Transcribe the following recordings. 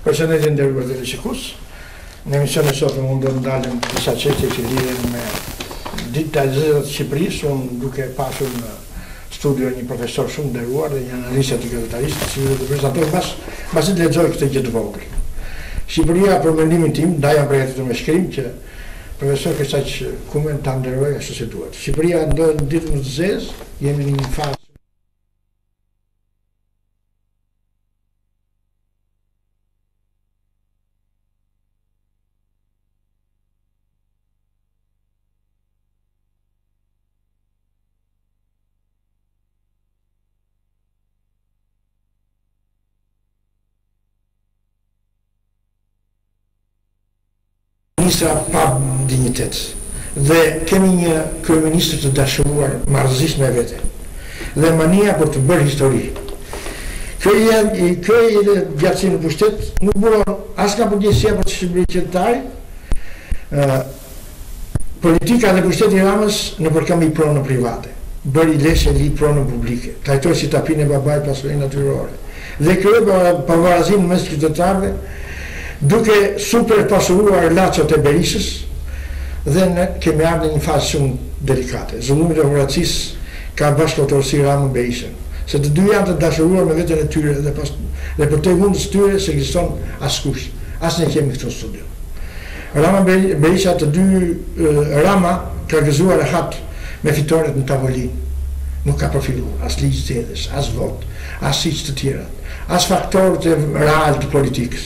Përshëndetje nderuar dhe shikues. Në emisionin e sotëm mund të ndalem disa çështje që lidhen me ditën e zezat të Shqipërisë, unë duke pasur në studio një profesor shumë nderuar dhe një analist i gazetarist, si do të prezantoj pasi të lexoj këtë gjë të vogël. Shqipëria, për mendimin tim, ndaj jam përgatitur me shkrim që profesor kësaj koment ta nderoj ashtu si duhet. Shqipëria ndodhet në ditën e zezë, jemi në një fazë ministra pa dignitet dhe kemi një kryeministër të dashuruar marrëzisht me vete dhe mania për të bërë histori. Kjo gjatësi në pushtet nuk buron as ka përgjegjësia për Shqipërinë qytetare. Politika dhe pushteti i Ramës në përkëmbë pronë private, bëri leshe li pronë publike, trajtoi si tapinë e babait pasurinë natyrore dhe krijoi pavarazinë mes qytetarëve, duke super pasuruar laçot e Berishës dhe ne kemi ardhur në një fazë shumë delikate. Zullumi i demokracisë ka bashkëtorësi Ramën Berishën, se të dy janë të dashuruar me veten e tyre dhe për të mundës tyre se ekziston askush. As ne kemi këto studio. Rama Berisha të dy Rama ka gëzuar e hat me fitoret në tavolinë. Nuk ka profiluar as ligj zgjedhës, as vot, as siç të tjerat, as faktorët e real të politikës.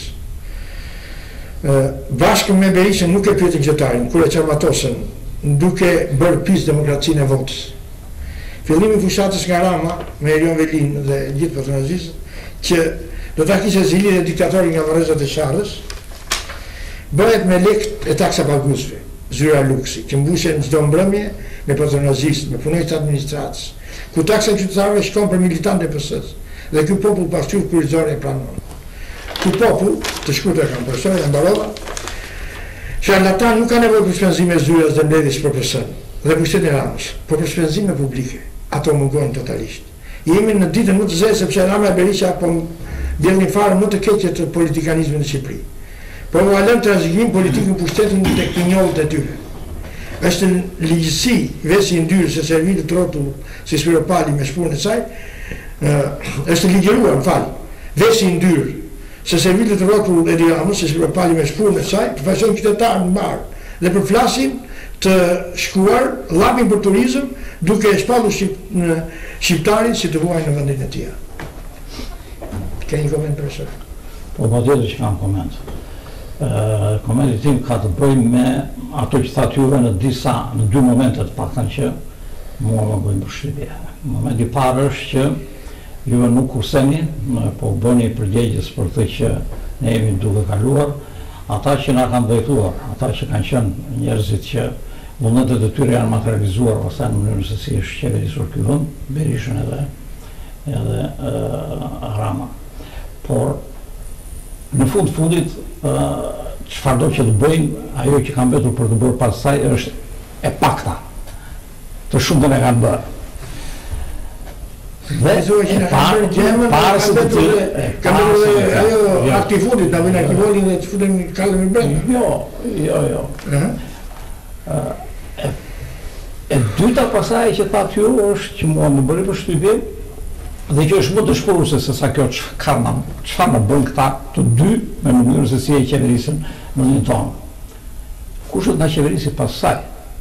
Bashkë me Berishën nuk e pyeti qytetarin kur e çarmatosën duke bërë pis demokracinë e votës. Fillimi i fushatës nga Rama me Erion Velin dhe gjithë patronazistët që do ta kishte zili dhe diktatori nga varrezat e Sharrës, bëhet me lek e taksa paguesve, zyra luksi, që mbushen çdo mbrëmje me patronazistë, me punojtë administratës, ku taksa qytetarëve shkon për militantë e PS-s dhe ky popull pasqyrë kurizore e pranon. Ky popull, të shkurtër kam përshoj, e mbarova, charlatan nuk ka nevojë për shpenzime zyras dhe mbledhjes për PS-n dhe pushtetin e Ramës, por për shpenzime publike, ato mungojnë totalisht. Jemi në ditën më të zezë sepse Rama e Berisha po bën një farë më të keqe të politikanizmit në Shqipëri. Po u lën trashëgim politikën pushtetin tek pinjollët e tyre. Është ligjësi vesi i ndyrë se servili të rrotull si Spiropali me shpunën e saj, është ligjëruar, vesi i ndyrë se servili të rrotull e Ramës si Spiropali me shpunën e saj, përfaqëson qytetarë në mbar dhe përflasin të shkuar llapin për turizëm duke e shpallur shqiptarin si të vuajnë në vendin e tij. Ka një koment profesor? Po patjetër që kam koment. Komenti tim ka të bëjë me ato që thatë juve në dy momente të paktën që mua më bëjnë përshtypje. Momenti i parë është që juve nuk kurseni, po bëni përgjegjës për të që ne jemi duke kaluar, ata që na kanë drejtuar, ata që kanë qenë njerëzit që vullnetet e tyre janë materializuar pastaj në mënyrë se si është qeverisur ky vend, Berishën edhe Rama. Por në fundit çfarë do që të bëjnë, ajo që kanë mbetur për të bërë pas saj është e pakta. Të shumtën e kanë bërë. Dhe parë se të tjere ajo aktivudit, da vëjnë aktivudin dhe të futen një kallën në brendë. Jo. E dyta pasaj që ta t'ju është që mua më bëri përshtypje dhe që është më të shpëruse se sa kjo çfarë në bën këta të dy me mënyrën se si e qeverisën në një tonë. Kush do të na qeverisi pas saj?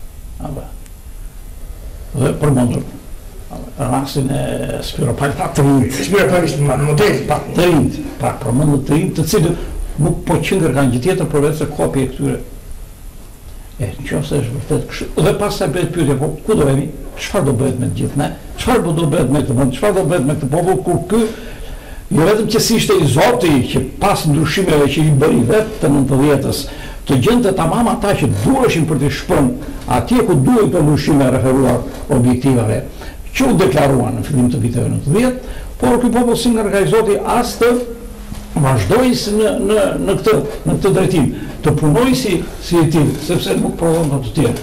Dhe përmendur rastin e Spiropalit të rinjt. Spiropalit model të rinjt, përmendur të rinjt, të cilët nuk po qëndër kanë gjë tjetër përveç se kopje e këtyre. Nëse është vërtet kështu, dhe pastaj bëhet pyetja, po ku do jemi? Çfarë do bëhet me të gjithë ne? Çfarë do bëhet me këtë vend? Çfarë do bëhet me këtë popull kur ky jo vetëm që si ishte i Zoti që pas ndryshimeve që i bëri vetë të 90-s, të gjente tamam ata që duheshin për të shpërnë atje ku duhen të ndryshime referuar objektivave, që u deklaruan në fillim të viteve 90, por ky popull si nga Zoti as të vazhdoi në këtë drejtim, të punoj si i tillë, sepse nuk provon të tjerë.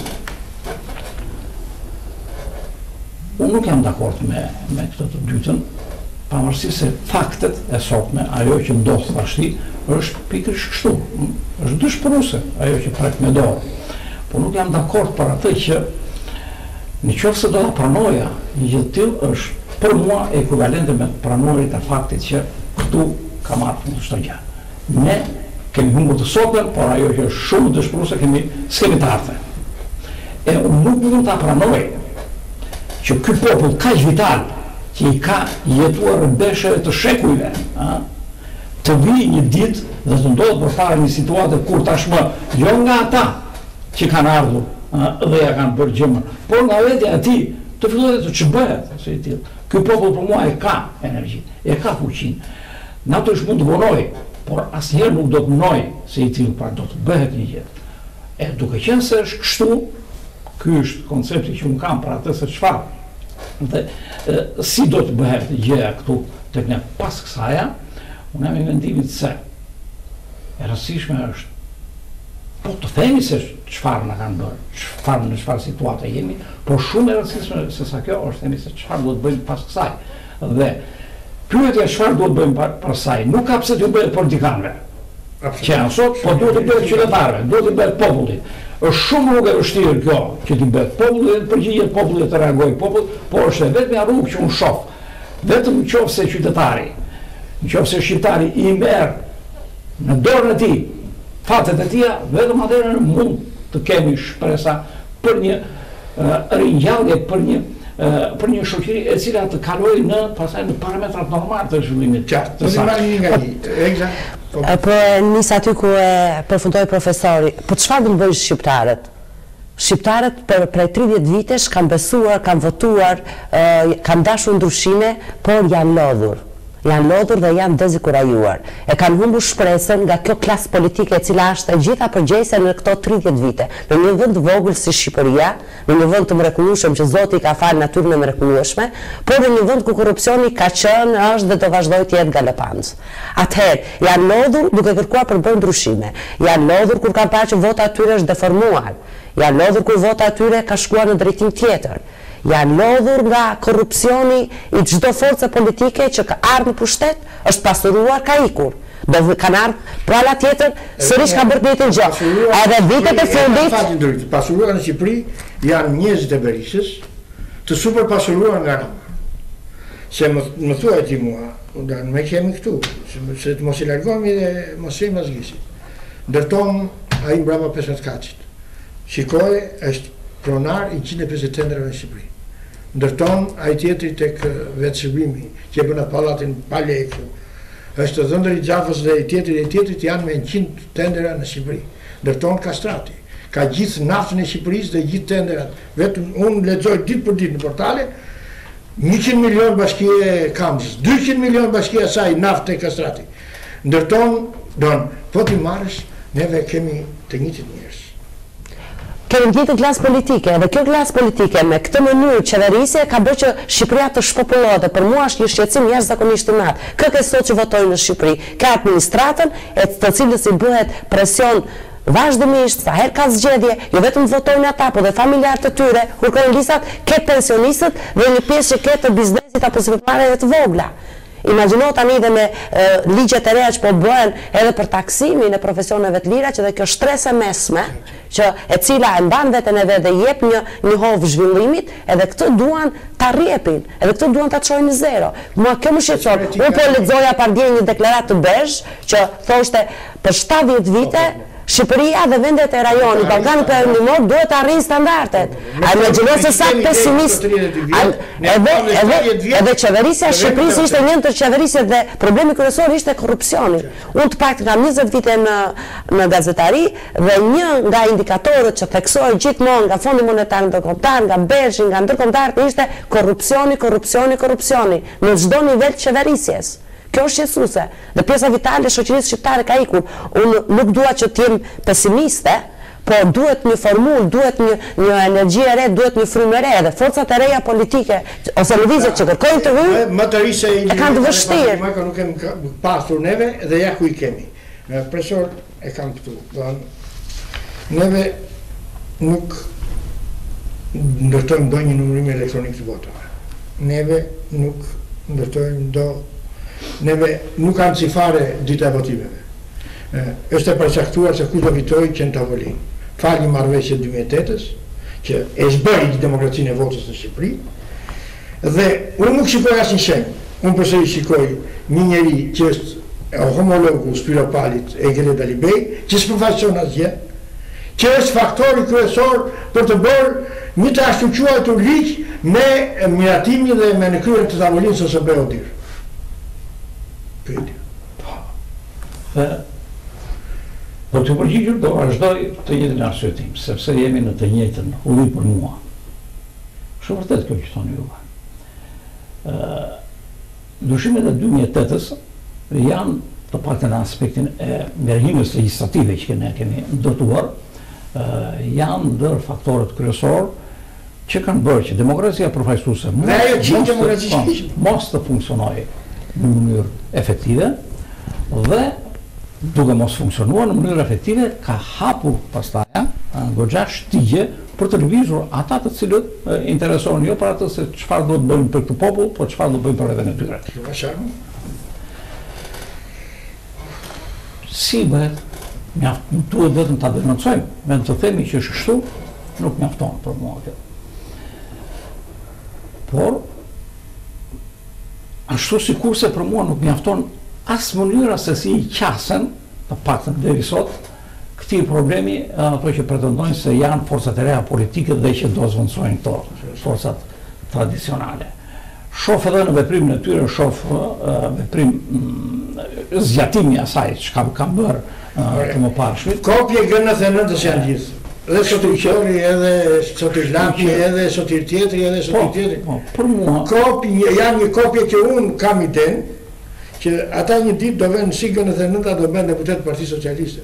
Unë nuk jam dakord me këtë të dytën, pavarësisht se faktet e sotme, ajo që ndodh tashti, është pikërisht kështu. Është dëshpëruese ajo që prek me dorë. Po nuk jam dakord për atë që nëse do ta pranoja, një gjë të tillë është për mua ekuivalente me pranorit e faktit që këtu ka marrë fund çdo gjë. Ne kemi humbur të sotmen, por ajo që është shumë dëshpëruese s'kemi të ardhmen. E unë nuk mund ta pranoj që ky popull kaq vital që i ka jetuar rëmbesheve të shekujve, të vi një ditë dhe të ndodhë përpara një situate kur tashmë, jo nga ata që kanë ardhur dhe ja kanë bërë gjëmër, por nga vetja e tij të fillojë të ç'bëhet se i tillë. Ky popull për mua e ka energji, e ka fuqinë. Natyrisht mund të vonoj, por asnjëherë nuk do të munoj se i tillë, pra do të bëhet një gjë. E duke qenë se është kështu, ky është koncepti që unë kam për atë se çfarë dhe si do të bëhet gjëja këtu tek ne pas kësaja, unë jam i mendimit se e rëndësishme është po të themi se çfarë na kanë bërë, në çfarë situate jemi, por shumë e rëndësishme se sa kjo është themi se çfarë do të bëjmë pas kësaj. Dhe pyetja çfarë do të bëjmë pas kësaj, nuk ka pse të bëhet politikanëve. Që janë sot, po duhet të bëhet qytetarëve, duhet të bëhet popullit. Është shumë rrugë e vështirë kjo, që t'i bëhet popullit, përgjigjet popullit të reagojë popull, por është vetëm rrugë që unë shoh. Vetëm nëse qytetari, nëse shqiptari i merr në dorën e tij fatet e tija, vetëm atëherë mund të kemi shpresa për një ringjallje, për një shoqëri e cila të kalojë në parametrat normal të zhvillimit. Po nis aty ku e përfundoi profesori, po çfarë do të bëjnë shqiptarët? Shqiptarët prej 30 vitesh kanë besuar, kanë votuar, kanë dashur ndryshime, por janë lodhur. Janë lodhur dhe janë dezikurajuar. E kanë humbur shpresën nga kjo klasë politike e cila është e gjitha përgjegjëse në këto 30 vite. Në një vend vogël si Shqipëria, në një vend të mrekullueshëm që Zoti ka falë natyrën e mrekullueshme, por në një vend ku korrupsioni ka qenë, është dhe do vazhdoj të jetë galopanc. Atëherë janë lodhur duke kërkuar për bërë ndryshime. Janë lodhur kur kanë parë që vota atyre është deformuar. Janë lodhur kur vota atyre ka shkuar në drejtim tjetër. Janë lodhur nga korrupsioni i çdo force politike që ka ardhur në pushtet, është pasuruar, ka ikur. Do kanë ardhur prala tjetër, sërish ka bërë një gjë. Edhe vitet e fundit pasuruar në Shqipëri janë njerëzit e Berishës, të super pasuruar nga Rama. Se më thuaj ti mua, me kemi këtu, se të mos i largohemi dhe mos i mazgjisit. Ndërton ai mbrapa 15 kaçit. Shikoj, është pronar i 150 tenderave në Shqipëri. Ndërton ai tjetri tek vetëshërbimi, që e bën atë pallatin pa lekë. Është dhëndër i Xhafës dhe i tjetrit janë me 100 tendera në Shqipëri. Ndërton Kastrati. Ka gjithë naftën e Shqipërisë dhe gjithë tenderat. Vetëm unë lexoj ditë për ditë në portale 100 milion bashkia e Kamës, 200 milion bashkia e saj naftë e Kastrati. Ndërton, po ti marrësh, neve kemi të njëjtit njerëz. Kemi gjithë klasë politike, dhe kjo klasë politike me këtë mënyrë qeverisje ka bërë që Shqipëria të shpopullohet, dhe për mua është një shqetësim jashtëzakonisht i madh. Kë sot që votojnë në Shqipëri, ka administratën e të cilës i bëhet presion vazhdimisht, sa herë ka zgjedhje, jo vetëm votojnë ata, po dhe familjarët e tyre, kur kanë listat, ke pensionistët dhe një pjesë që ke të biznesit apo sipërmarrjeve të vogla. Imagjino tani dhe me ligjet e reja që po bëhen edhe për taksimin e profesioneve të lira, që dhe kjo shtresë mesme, që e cila e mban veten e vet dhe jep një hovë zhvillimit, edhe këtë duan ta rrjepin, edhe këtë duan ta çojnë në zero. Mua kjo më shqetëson. Unë po lexoja pardje një deklaratë të Bezh që thoshte për 70 vite Shqipëria dhe vendet e rajonit Ballkanit Perëndimor duhet të arrijnë standardet. A imagjino se sa pesimist edhe qeverisja e Shqipërisë ishte një ndër qeverisjet dhe problemi kryesor ishte korrupsioni. Unë të paktën kam 20 vite në gazetari dhe një nga indikatorët që theksoi gjithmonë nga Fondi Monetar Ndërkombëtar, nga Bezhi, nga ndërkombëtarët ishte korrupsioni në çdo nivel të qeverisjes. Kjo është shqetësuese. Dhe pjesa vitale e shoqërisë shqiptare ka ikur. Unë nuk dua që të jem pesimiste, por duhet një formulë, duhet një energji e re, duhet një frymë e re, dhe forcat e reja politike ose lëvizjet që kërkojnë të hyjnë, më të rishë e kanë të vështirë. Nuk kemi pasur neve dhe ja ku i kemi. Profesor e kam këtu. Neve nuk ndërtojmë ndonjë numërim elektronik të votave. Neve nuk ndërtojmë neve nuk kanë cifare dita e votimeve. Është e përcaktuar se kush do fitojë që në tavolinë. Fal një marrëveshje 2008-s, që e zbëri demokracinë e votës në Shqipëri, dhe unë nuk shikoj asnjë shenjë. Unë përsëri shikoj një njeri që është homologu Spiropalit e Gjergj Alibej, që s'përfaqëson asgjë, që është faktori kryesor për të bërë një të ashtu quajtur ligj me miratimin dhe me nëkryrjen të tavolinës ose BODIR. Pyetje. Do të përgjigjur do vazhdoj të njëjtin arsye tim, sepse jemi në të njëjtën ulli për mua. Është vërtet kjo që thoni juve. Ndryshimet e 2008-s janë të paktën në aspektin e ndërhyrjes legjislative që ne kemi ndërtuar, janë ndër faktorët kryesorë që kanë bërë që demokracia përfaqësuese mos të funksionojë në mënyrë efektive dhe duke mos funksionuar në mënyrë efektive ka hapur pastaj goxha shtigje për të lëvizur ata të cilët interesohen jo për atë se çfarë do të bëjnë për këtë popull, por çfarë do të bëjnë për veten e tyre. Si bëhet? Duhet vetëm ta denoncojmë, me të themi që është kështu, nuk mjafton për mua kjo. Por ashtu sikurse për mua nuk mjafton as mënyra se si i qasen, të paktën deri sot, këtij problemi ato që pretendojnë se janë forcat e reja politike dhe që do zvendësojnë këto forcat tradicionale. Shoh edhe në veprimin e tyre, shoh veprim zgjatimi i asaj çka kanë bërë të mëparshmit. Kopje G99 janë gjithë. Edhe sotir qori, edhe sotir lampi, edhe sotir tjetri, edhe sotir tjetri. Për mua janë një kopje që unë kam idenë që ata një ditë do vënë si G99 do bënë deputet Partisë Socialiste.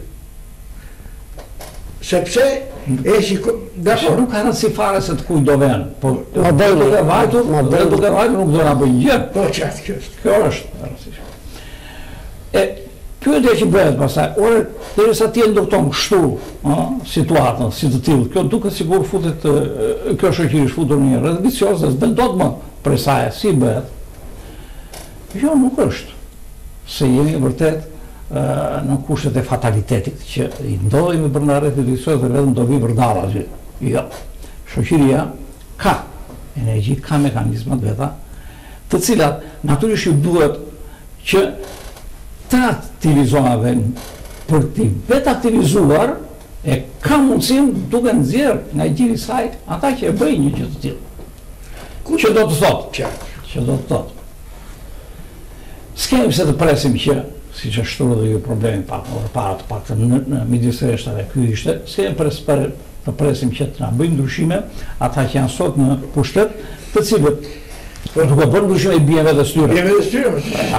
Sepse nuk ka rëndësi fare se të kuj do venë, por duke vajtur nuk do nga bëjnë gjë. Po qartë kjo është. Kjo është rëndësishme. Pyetja që bëhet pastaj, derisa ti e ndërton kështu situatën si të tillë, kjo duket sigur futet kjo shoqëri është futur në një rreth vicioz dhe s'bën dot më prej saj si bëhet. Jo, nuk është. Se jemi vërtet në kushtet e fatalitetit që i ndodhemi për në rreth vicioz dhe vetëm do vi vërdalla aty. Jo. Shoqëria ka energji, ka mekanizmat veta, të cilat natyrisht ju duhet që të aktivizohen për të vetë aktivizuar e ka mundësinë duke nxjerrë nga gjiri i saj ata që e bëjnë një gjë të tillë. Që do të thotë? Që do të thotë. S'kemi se të presim që, si që shturë dhe ju problemi para të pak në midis rreshtave, ky ishte, s'kemi të presim që të na bëjnë ndryshime ata që janë sot në pushtet, të cilët duke bërë ndryshime i bjeve dhe styre.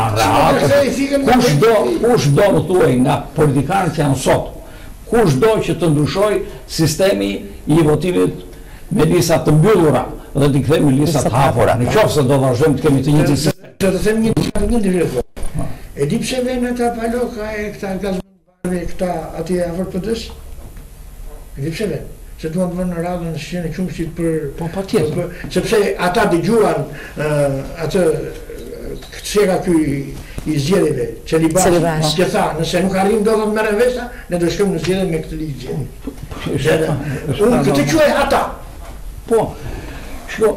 Kush do më thuaj nga politikanët që janë sot, kush do që të ndryshoj sistemi i votimit me lista të mbyllura dhe t'i kthejmë listat hapura. Në qoftë se do vazhdojmë të kemi të njëjtin sistem. Do të them një gjë. E di pse vjen ata paloka e këta gazmbarve këta atje afër PD-s? E di pse vjen? Se duan të vënë në radhën në shqen e qumshtit për... Sepse ata dëgjuan atë çeka ky i zgjedhjeve, Çelibashi, që tha, nëse nuk arrim do të merrem vesha, ne do shkojmë në zgjedhje me këtë ligj. Unë këtë quaj ata. Po, shko,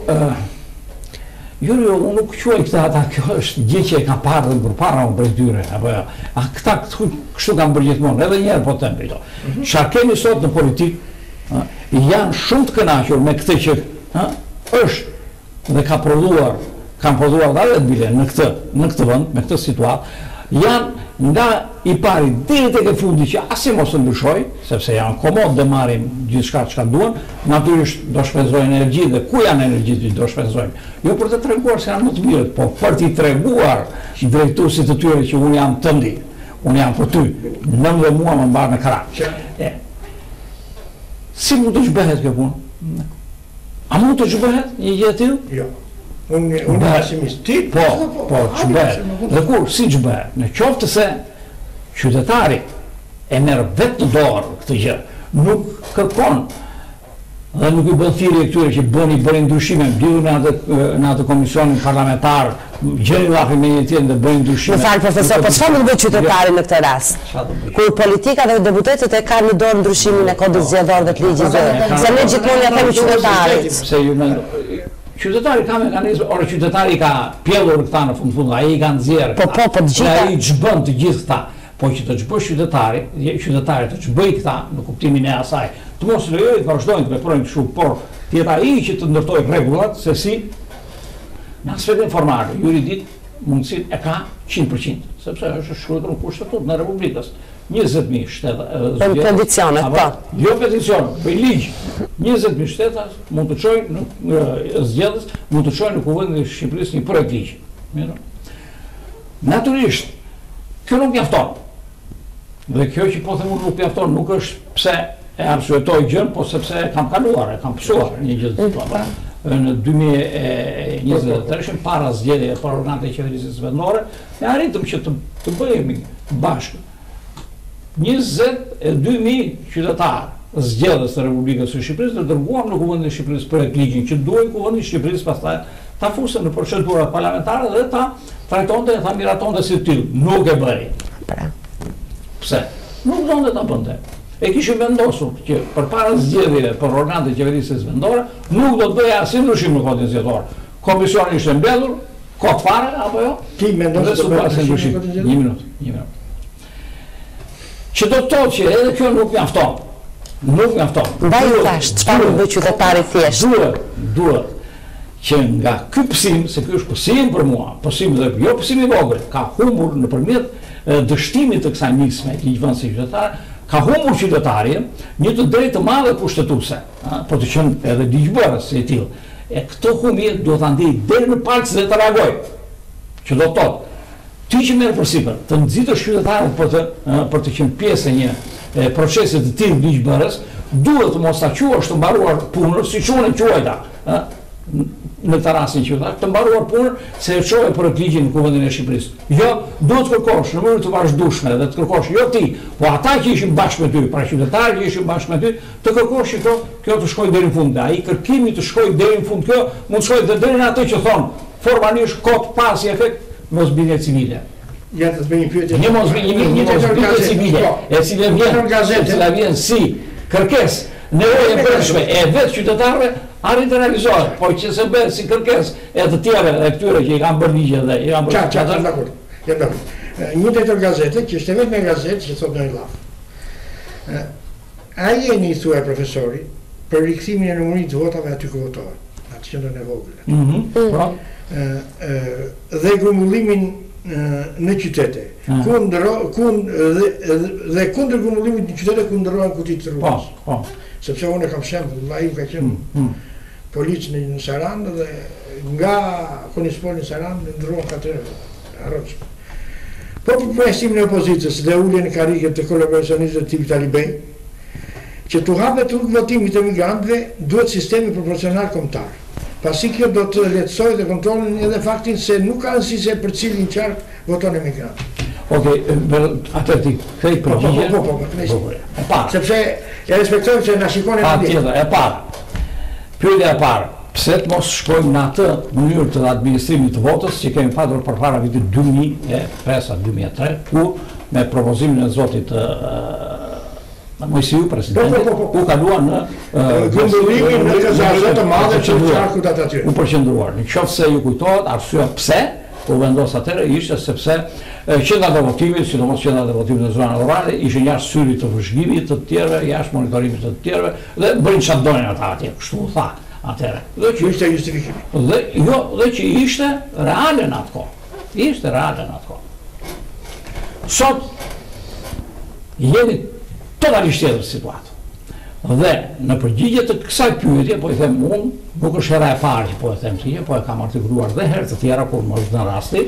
unë nuk quaj këta ata, kjo është gjë që e ka parë dhe përpara unë prej tyre, a këta kështu kanë bërë gjithmonë, edhe njerë po them këto. Çfarë kemi sot në politikë, janë shumë të kënaqur me këtë që është dhe kanë prodhuar dhe bile në këtë vend, me këtë situatë, janë nga i pari deri tek e fundi që asi mos të ndryshoj, sepse janë komod dhe marrin gjithçka çka duan, natyrisht do shpenzojnë energji dhe ku janë energjitë që do shpenzojnë. Jo për të treguar se janë më të mirët, po për t'i treguar drejtuesit të tyre që unë jam tëndi, unë jam për ty, nëm dhe mua më mbarë në krah. Si mund të zhbehet kjo punë? A mund të zhbehet një gjë e tillë? Jo. Unë pesimist. Po, zhbehet. Dhe kur, si zhbehet? Në qoftë se qytetari e merr vetë në dorë këtë gjë, nuk kërkon dhe nuk i bën thirrje këtyre që bëni ndryshime, mbyllu në atë komisionin parlamentar, gjeni llafi me një tjetër dhe bëni ndryshime. Më fal profesor, po çfarë do të bëjë qytetari në këtë rast? Kur politika dhe deputetët e kanë në dorë ndryshimin e kodit zgjedhor dhe të ligjit zgjedhor. Se ne gjithmonë ja themi qytetarit. Pse ju mendoj? Qytetari ka mekanizëm, ora qytetari ka pjellur këta në fund, ai i ka nxjerrë. Po të gjitha. Ai ç'bën të gjithë këta. Po që të ç'bëj qytetari të ç'bëj këta në kuptimin e asaj. Të mos lejojë të vazhdojnë të veprojnë kështu, por të jetë ai që të ndërtojë rregullat se si në aspektin formal, juridik mundësinë e ka 100%, sepse është shkruar në Kushtetut në Republikës. 20.000 shteta peticionet, po. Jo peticionet, për ligj. 20.000 shteta mund të çojnë në zgjedhës, mund të çojnë në Kuvendin e Shqipërisë një projekt ligj. Mirë. Natyrisht, kjo nuk mjafton. Dhe kjo që po them unë nuk mjafton, nuk është pse e arsyetoj gjën, po sepse kam kaluar, kam pësuar një gjë të tillë. Në 2023 para zgjedhjeve për organet e qeverisë vendore, ne arritëm që të bëhemi bashkë 22.000 qytetarë zgjedhës të Republikës së Shqipërisë të dërguar në Kuvendin e Shqipërisë për ligjin që duhet Kuvendi i Shqipërisë pastaj ta fusën në procedurat parlamentare dhe ta trajtonte e ta miratonte si tillë. Nuk e bëri. Pse? Nuk donte ta bënte. E kishim vendosur që përpara zgjedhjeve për organet e qeverisë vendore nuk do të bëja asnjë ndryshim në kodin zgjedhor. Komisioni ishte mbledhur, kot fare apo jo? Ti mendon se do të ndryshim? Një minutë. Që do të thotë që edhe kjo nuk mjafton. Nuk mjafton. Mbaj tash, çfarë do bëj qytetari thjesht? Duhet që nga ky pësim, se ky është pësim për mua, pësim dhe jo pësim i vogël, ka humbur nëpërmjet dështimit të kësaj nisme të ligjvënësit qytetar, ka humbur qytetari një të drejtë të madhe kushtetuese, për të qenë edhe ligjbërës si i tillë. E këto humbje duhet ta ndjej deri në palc dhe të reagoj. Që do të thotë, ti që merr përsipër të nxitësh qytetarët për të qenë pjesë e një procesi të tillë ligjbërës, duhet të mos ta quash të mbaruar punën, siç unë e quajta, në të rastin që të mbaruar punën se e çojë për ligjin në Kuvendin e Shqipërisë. Jo, duhet të kërkosh në mënyrë të vazhdueshme dhe të kërkosh jo ti, po ata që ishin bashkë me ty, pra qytetarët që ishin bashkë me ty, të kërkosh që kjo të shkojë deri në fund. Ai kërkimi të shkojë deri në fund, kjo mund të shkojë deri në atë që thon formalisht kot pasi efekt mosbindje civile. Ja të bëj një pyetje. Një mosbindje civile, e cila vjen si kërkesë nevojë e brendshme e vetë qytetarëve arrit të realizohet, po që se bëhet si kërkesë e të tjerë e këtyre që i kanë bërë ligje dhe i kanë bërë. Jam dakord. Një drejtor gazete, që është vetëm gazetë që thotë ndonjë llaf. Ai jeni thuaj profesori për rikthimin e numërimit të votave aty ku votohet, atë qendrën e vogël. Dhe grumbullimin në qytete. Dhe kundër grumbullimit në qytete ku ndrohen kutit të rrugës. Sepse unë kam shembull, ai ka qenë policë në Sarandë dhe nga Konispol në Sarandë ndrohen katër arroqë. Po për presimin e opozitës dhe uljen e karrikët të kolaboracionistëve të tipit Talibej, që të hapet rrugë votimit të migrantëve, duhet sistemi proporcional kombëtar. Pasi kjo do të lehtësojë dhe kontrollin edhe faktin se nuk ka rëndësi se për cilin qark voton emigrant. Okej, atëherë ti kthej përgjigje. Sepse e respektojmë se na shikoni në ditë. E parë. Pyetja e parë, pse të mos shkojmë në atë mënyrë të administrimit të votës që kemi patur përpara vitit 2005-2003, ku me propozimin e zotit Mojsiu, presidenti, u kaluan në grumbullimin në kazatë të madhe që qarkut aty. U përqendruar. Në qoftë se ju kujtohet, arsyeja pse u vendos atëherë ishte sepse qendrat e votimit, sidomos qendrat e votimit në zonën rurale, ishin jashtë syrit të vëzhgimit të tjerëve, jashtë monitorimit të tjerëve dhe bërin çfarë donin ata atje, kështu u tha atëherë. Dhe që ishte justifikim. Dhe që ishte reale në atë kohë. Ishte reale në atë kohë. Sot jeni totalisht tjetër situatë. Dhe në përgjigje të kësaj pyetje, po i them unë, nuk është hera e parë që po e them si, po e kam artikuluar dhe herë të tjera kur më është në rasti,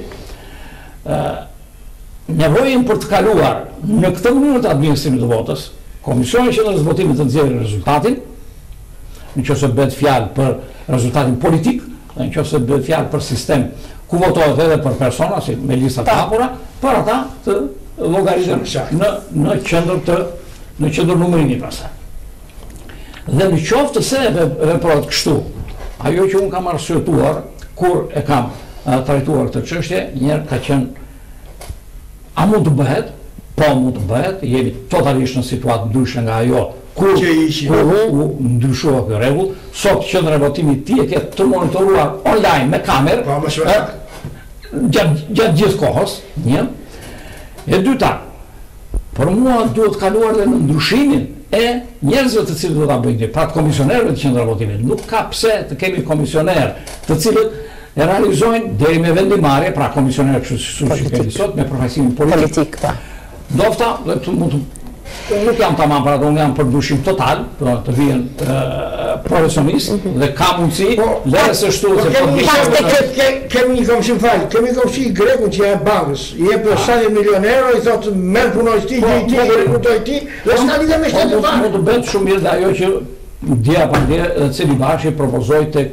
nevojën për të kaluar në këtë mënyrë të administrimit të votës, Komisioni që në votimit të nxjerrë rezultatin, nëse bëhet fjalë për rezultatin politik, dhe nëse bëhet fjalë për sistem ku votohet edhe për persona, si me lista të hapura, për ata të llogaritën në qendër numërimi pastaj. Dhe në qoftë se veprohet kështu, ajo që unë kam arsyetuar kur e kam trajtuar këtë çështje, njerë ka qenë a mund të bëhet? Po mund të bëhet, jemi totalisht në situatë ndryshe nga ajo kur u ndryshua kjo rregull. Sot qendra e votimit ti e ke të monitoruar online me kamerë gjatë gjithë kohës, një. E dyta, për mua duhet kaluar dhe në ndryshimin e njerëzve të cilët do ta bëjnë, pra të komisionerëve të qendra votimit. Nuk ka pse të kemi komisionerë të cilët e realizojnë deri me vendimarrje, pra komisionerë kështu si kemi sot me përfaqësimin politik. Dofta, nuk jam tamam për ato, unë jam për ndryshim total, të vijen profesionist dhe ka mundësi, lere se shtu se kemi një komishim falë, kemi një komishim grekun që e bankës, i e për 70 milion euro, i thotë merë punoj ti, rekrutoj ti, dhe s'ka lidhe me shtetë parë. Mund të bëndë shumë mirë dhe ajo që djeja për dje, cili bashkë propozoj të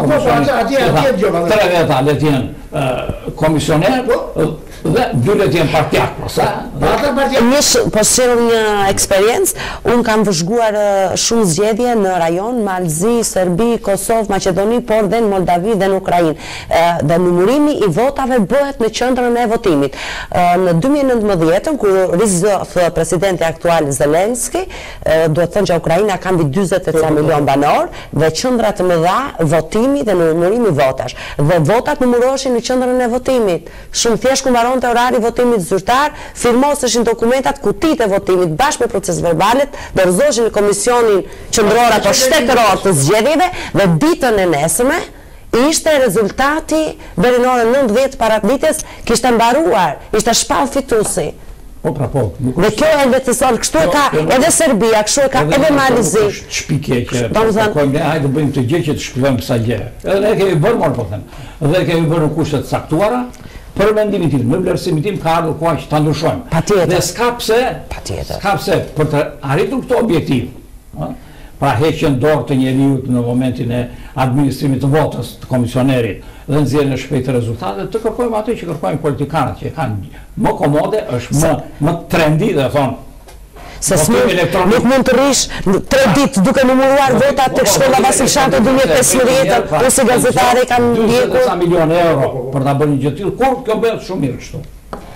tre veta le t'jenë komisioner, dhe dy le t'jenë partjak. Po shërëm një eksperiencë, unë kam vëzhguar shumë zgjedhje në rajon, Malzi, Serbi, Kosovë, Maqedoni, por dhe në Moldavi dhe në Ukrainë. Dhe numërimi i votave bëhet në qendrën e votimit. Në 2019, kur rizëth presidenti aktual Zelenski, duhet thënë që Ukraina ka mbi 20 milion banor dhe qendra të mëdha votimi dhe numërimi votash. Dhe votat numëroheshin në qendrën e votimit. Shumë thjesht ku mbaronte orari votimit zyrtar, firmoseshin dokumentat, kutitë e votimit bashkë me proces verbalet, dorëzoheshin në komisionin qendror apo shtetëror të zgjedhjeve dhe ditën e nesërme ishte rezultati deri në orën 19 para ditës kishte mbaruar, ishte shpall fituesi. Dhe kjo e mbetëson, kështu e ka edhe Serbia, kështu e ka edhe Malizi. Është shpike që ne hajde bëjmë të gjë që të shpëtojmë kësaj gjë. Edhe e kemi bërë morë po them. Dhe e kemi bërë në kushtet caktuara, për mendimin tim, në vlerësimin tim ka ardhur koha që ta ndryshojmë. Dhe s'ka pse për të arritur këto objektiv, pra heqjen dorë të njeriut në momentin e administrimit të votës të komisionerit dhe nxjerrjen e shpejtë rezultate, të kërkojmë atë që kërkojmë politikanët që kanë më komode, është më trendy dhe thonë. Se nuk mund të rish 3 ditë duke numëruar votat tek shkolla Vasil Shanto 2015, ose gazetare kanë ndjekur 20 milionë euro për ta bërë një gjë të tillë, kur kjo bëhet shumë mirë kështu.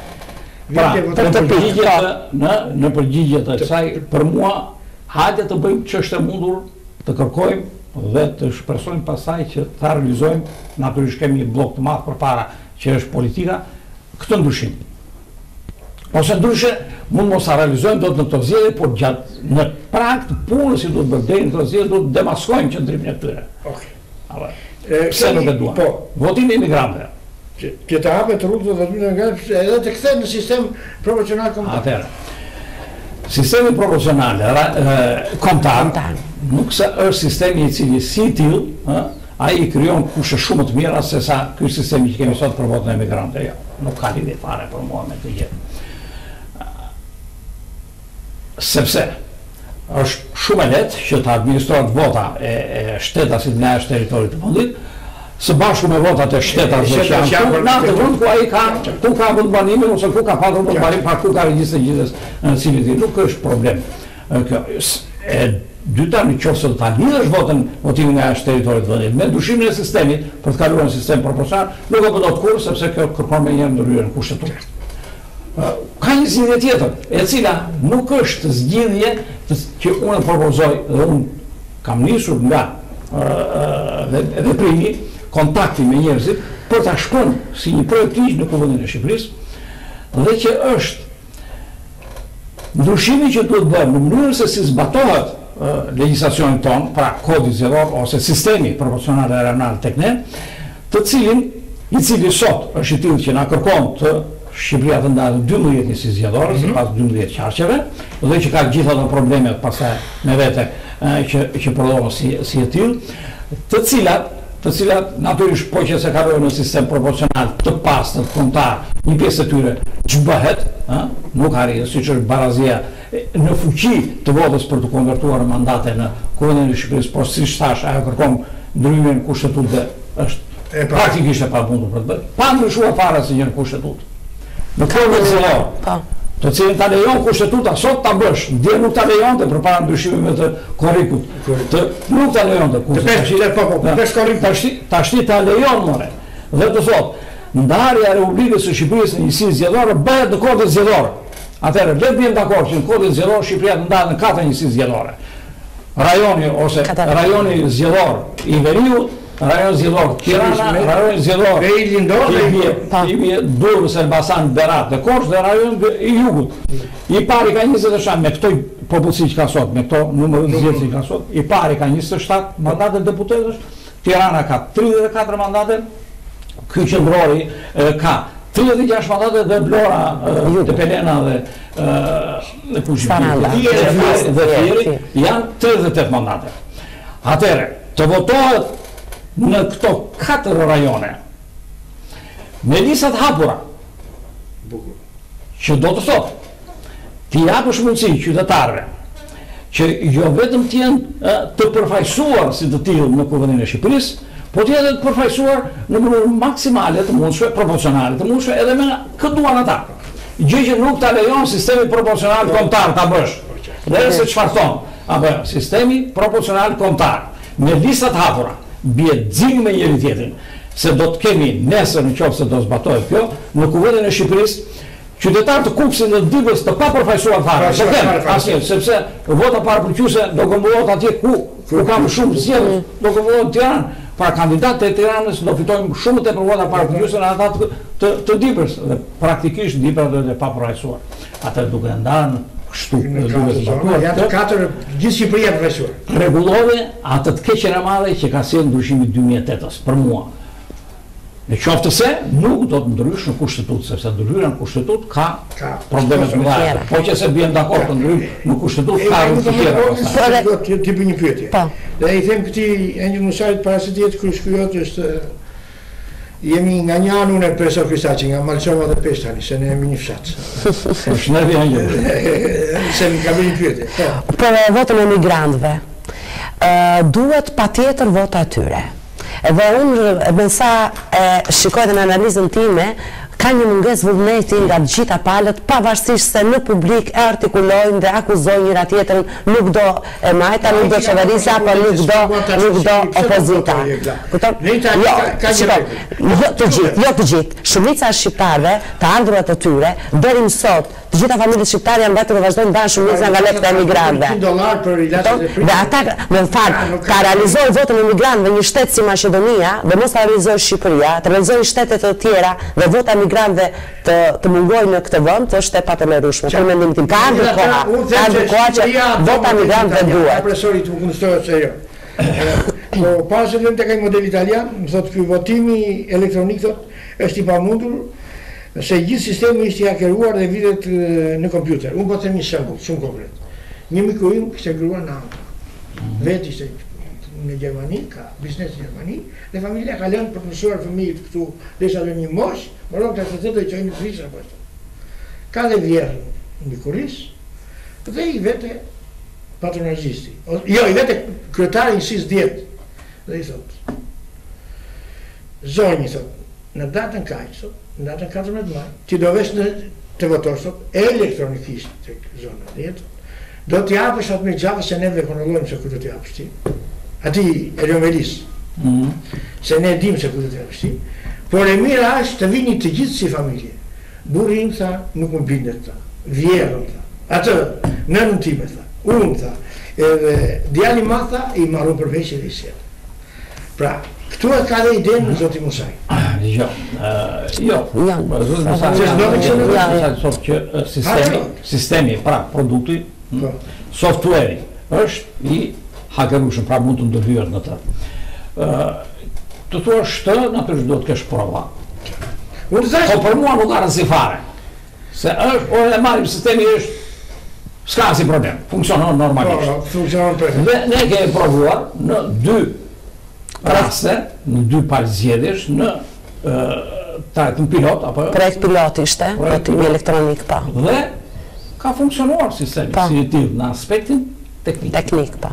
Pra, në përgjigje të kësaj, për mua hajde të bëjmë ç'është e mundur, të kërkojmë dhe të shpresojmë pasaj që ta realizojmë, natyrisht kemi një blok të madh përpara që është politika, këtë ndryshim. Ose ndryshe mund mos a realizojmë do të në këto zgjedhje, por gjatë në prag të punës që do të bëjmë deri në këto zgjedhje do të demaskojmë qëndrimin e tyre. Pse nuk e duam? Votimi i imigrantëve. Që të hapet rrugët edhe të kthehet në sistem proporcional kombëtar. Atëherë, sistemi proporcional kombëtar nuk se është sistemi i cili si i tillë, ai krijon kushte shumë të mira se sa ky sistemi që kemi sot për votën e emigrantëve. Nuk ka lidhje fare për mua me të gjë. Sepse është shumë e lehtë që të administrohet vota e shtetasit nga jashtë territorit të vendit, së bashku me votat e shtetasve që janë në atë vend ku ai ku ka vendbanimin ose ku ka patur vendbanim, pa ku ka regjistrin gjithës në cilin nuk është problem. Kjo e dyta, në qoftë se do ta lidhësh votimin nga jashtë territorit të vendit me ndryshimin e sistemit për të kaluar në sistem proporcional, nuk do të kurrë sepse kjo kërkon me një ndryrë kushtetuese. Ka një zgjidhje tjetër, e cila nuk është zgjidhje që unë propozoj dhe unë kam nisur nga veprimi, kontakti me njerëzit për ta shkuar si një projekt ligj në Kuvendin e Shqipërisë dhe që është ndryshimi që duhet bëjmë në mënyrë se si zbatohet legjislacionin tonë, pra kodi zgjedhor ose sistemi proporcional e rajonal tek ne, i cili sot është i tillë që na kërkon të Shqipëria të ndahet 12 njësi zgjedhore, sipas 12 qarqeve, dhe që ka gjitha ato problemet pastaj me vete që përdoren si e tillë, të cilat natyrisht po që se kalojnë në sistem proporcional të pastër, kombëtar, një pjesë e tyre ç'bëhet, nuk arrin, siç është barazia në fuqi të votës për të konvertuar mandate në Kuvendin e Shqipërisë, por siç thash, ajo kërkon ndryrimin kushtetues dhe është praktikisht e pamundur për të bërë. Pa ndryshuar fare asnjë kushtetues. Në kohën e zgjedhjeve. të cilin ta lejon kushtetuta sot ta bësh, dje nuk ta lejonte përpara ndryshimeve të korrikut. Nuk ta lejonte tashti ta lejon more. Dhe të thotë, ndarja e Republikës së Shqipërisë në njësinë zgjedhore bëhet në kodin zgjedhor. Atëherë, le të bëjmë dakord që në kodin zgjedhor Shqipëria të ndahet në 4 njësi zgjedhore. Rajoni ose rajoni zgjedhor i Veriut, rajon zgjedhor Tirana, rajon zgjedhor i Durrës, Elbasan, Berat dhe Korçë dhe rajon i Jugut. I pari ka 27 me këto popullsi që ka sot, me këto numër të zgjedhës që ka sot, i pari ka 27 mandate deputetësh, Tirana ka 34 mandate, ky qendrori ka 36 mandate dhe Vlora, Tepelena dhe tjeri janë 38 mandate. Atëre, të votohet në këto 4 rajone me listat hapura, që do të thotë t'i japësh mundësi qytetarëve që jo vetëm t'jenë të përfaqësuar si të tillë në Kuvendin e Shqipërisë, po t'jenë të përfaqësuar në mënyrë maksimale të mundshme, proporcionale të mundshme edhe me këtë duan ata. Gjë që nuk ta lejon sistemi proporcional kombëtar ta bësh. Dhe se çfarë thon? Apo sistemi proporcional kombëtar me listat hapura bie xing me njëri tjetrin, se do të kemi nesër nëse do zbatohet kjo në Kuvendin e Shqipërisë qytetarë të Kukësit në Dibrës të papërfaqësuar fare, sepse vota parapërqyese do gëmbullot atje ku kam shumë zgjedhës, do gëmbullot në Tiranë. Pra kandidatët e Tiranës do fitojmë shumë tepër vota parapërqyese në ata të Dibrës dhe praktikisht Dibra do të papërfaqësuar. Atë duke ndarë kështu duke zbatuar. Janë 4 gjithë Shqipëria përfaqësuar. Rregullove atë të keqen e madhe që ka sjellë ndryshimi 2008-s për mua. Në qoftë se nuk do të ndrysh në kushtetutë, sepse ndryshja në kushtetutë ka probleme të mëdha. Po që se bien dakord të ndrysh në kushtetutë ka rrugë të tjera. Ti bëj një pyetje. Dhe i them këtij Engjël Musait para se të jetë kryeshkyjot është jemi nga një anë unë profesor Kristaçi nga Malçova dhe Peshë tani, se ne jemi një fshat. Është ne Engjël. Se më ka bërë një pyetje. Për votën e migrantëve. Duhet patjetër vota e tyre. Edhe unë me sa shikoj dhe në analizën time, ka një munges vullneti nga gjitha palët, pavarësisht se në publik e artikulojnë dhe akuzojnë njëra tjetërën, nuk do e majta, nuk do qeverisa, apo nuk do opozita. Jo të gjithë. Shumica e shqiptarëve, të ardhurat të tyre, deri më sot, të gjitha familjet shqiptare janë vajtur të vazhdojnë banë shumica nga lekët e emigrantëve. Dhe ata, me më falë, ta realizojnë votën e emigrantëve një shtetë si Maqedonia, dhe mos ta realizojnë Shqipëria, të realizojnë shtetet të tjera dhe vota emigrantëve të mungojnë në këtë vend, është e patëmerueshme. Për mendimin tim, ka ardhur koha që vota emigrantëve duhet. Profesori të kundërshtohet se jo. Po pas se vëm tek ai model italian, më thotë ky votimi elektronik është i pamundur, se gjithë sistemi ishte i hakeruar dhe vitet në kompjuter. Unë po them një shembull shumë konkret. Një miku im kishte ngruar në Ankara. Vetë ishte në Gjermani, ka biznes në Gjermani, dhe familja ka lënë për të mësuar fëmijët këtu, desha dhe një mosh, morën të ashtë të qojnë në frisë apo ashtu. Ka dhe vjerën në Kuris, dhe i vete patronazhisti. Jo, i vete kryetari në SIS 10. Dhe i thotë, zonjë, thotë, në datën kaq, në datën 14 maj, ti do vesh të votosh, elektronikisht të zona 10, do t'i japësh atë me gjavë se neve konolojmë se ku do t'i japësh ti. Ati Eriomelis, se ne dim se ku do t'i japësh ti, por e mira është të vini të gjithë si familje. Burin, tha, nuk më bindet, tha, vjerën, tha, atë, nënën time, tha, unë, tha, edhe djali ma, tha, i marru përveqje dhe i sjetë. Pra, këtu e ka dhe idenë në Zoti Musaj. Jo. Zoti Musaj thotë që sistemi, pra, produkti, software është i hakerueshëm, pra mund të ndërhyret në të. Të thua shtë, natyrisht do të kesh prova. Po për mua nuk ka rëndësi fare. Se është, e marrim sistemi është, s'ka si problem, funksionon normalisht. Dhe ne kemi provuar në 2 raste, në 2 palë zgjedhjesh, në trajtim pilot, apo projekt pilot ishte, votimi elektronik, pa. Dhe ka funksionuar sistemi, si i tillë në aspektin teknik. Teknik, pa.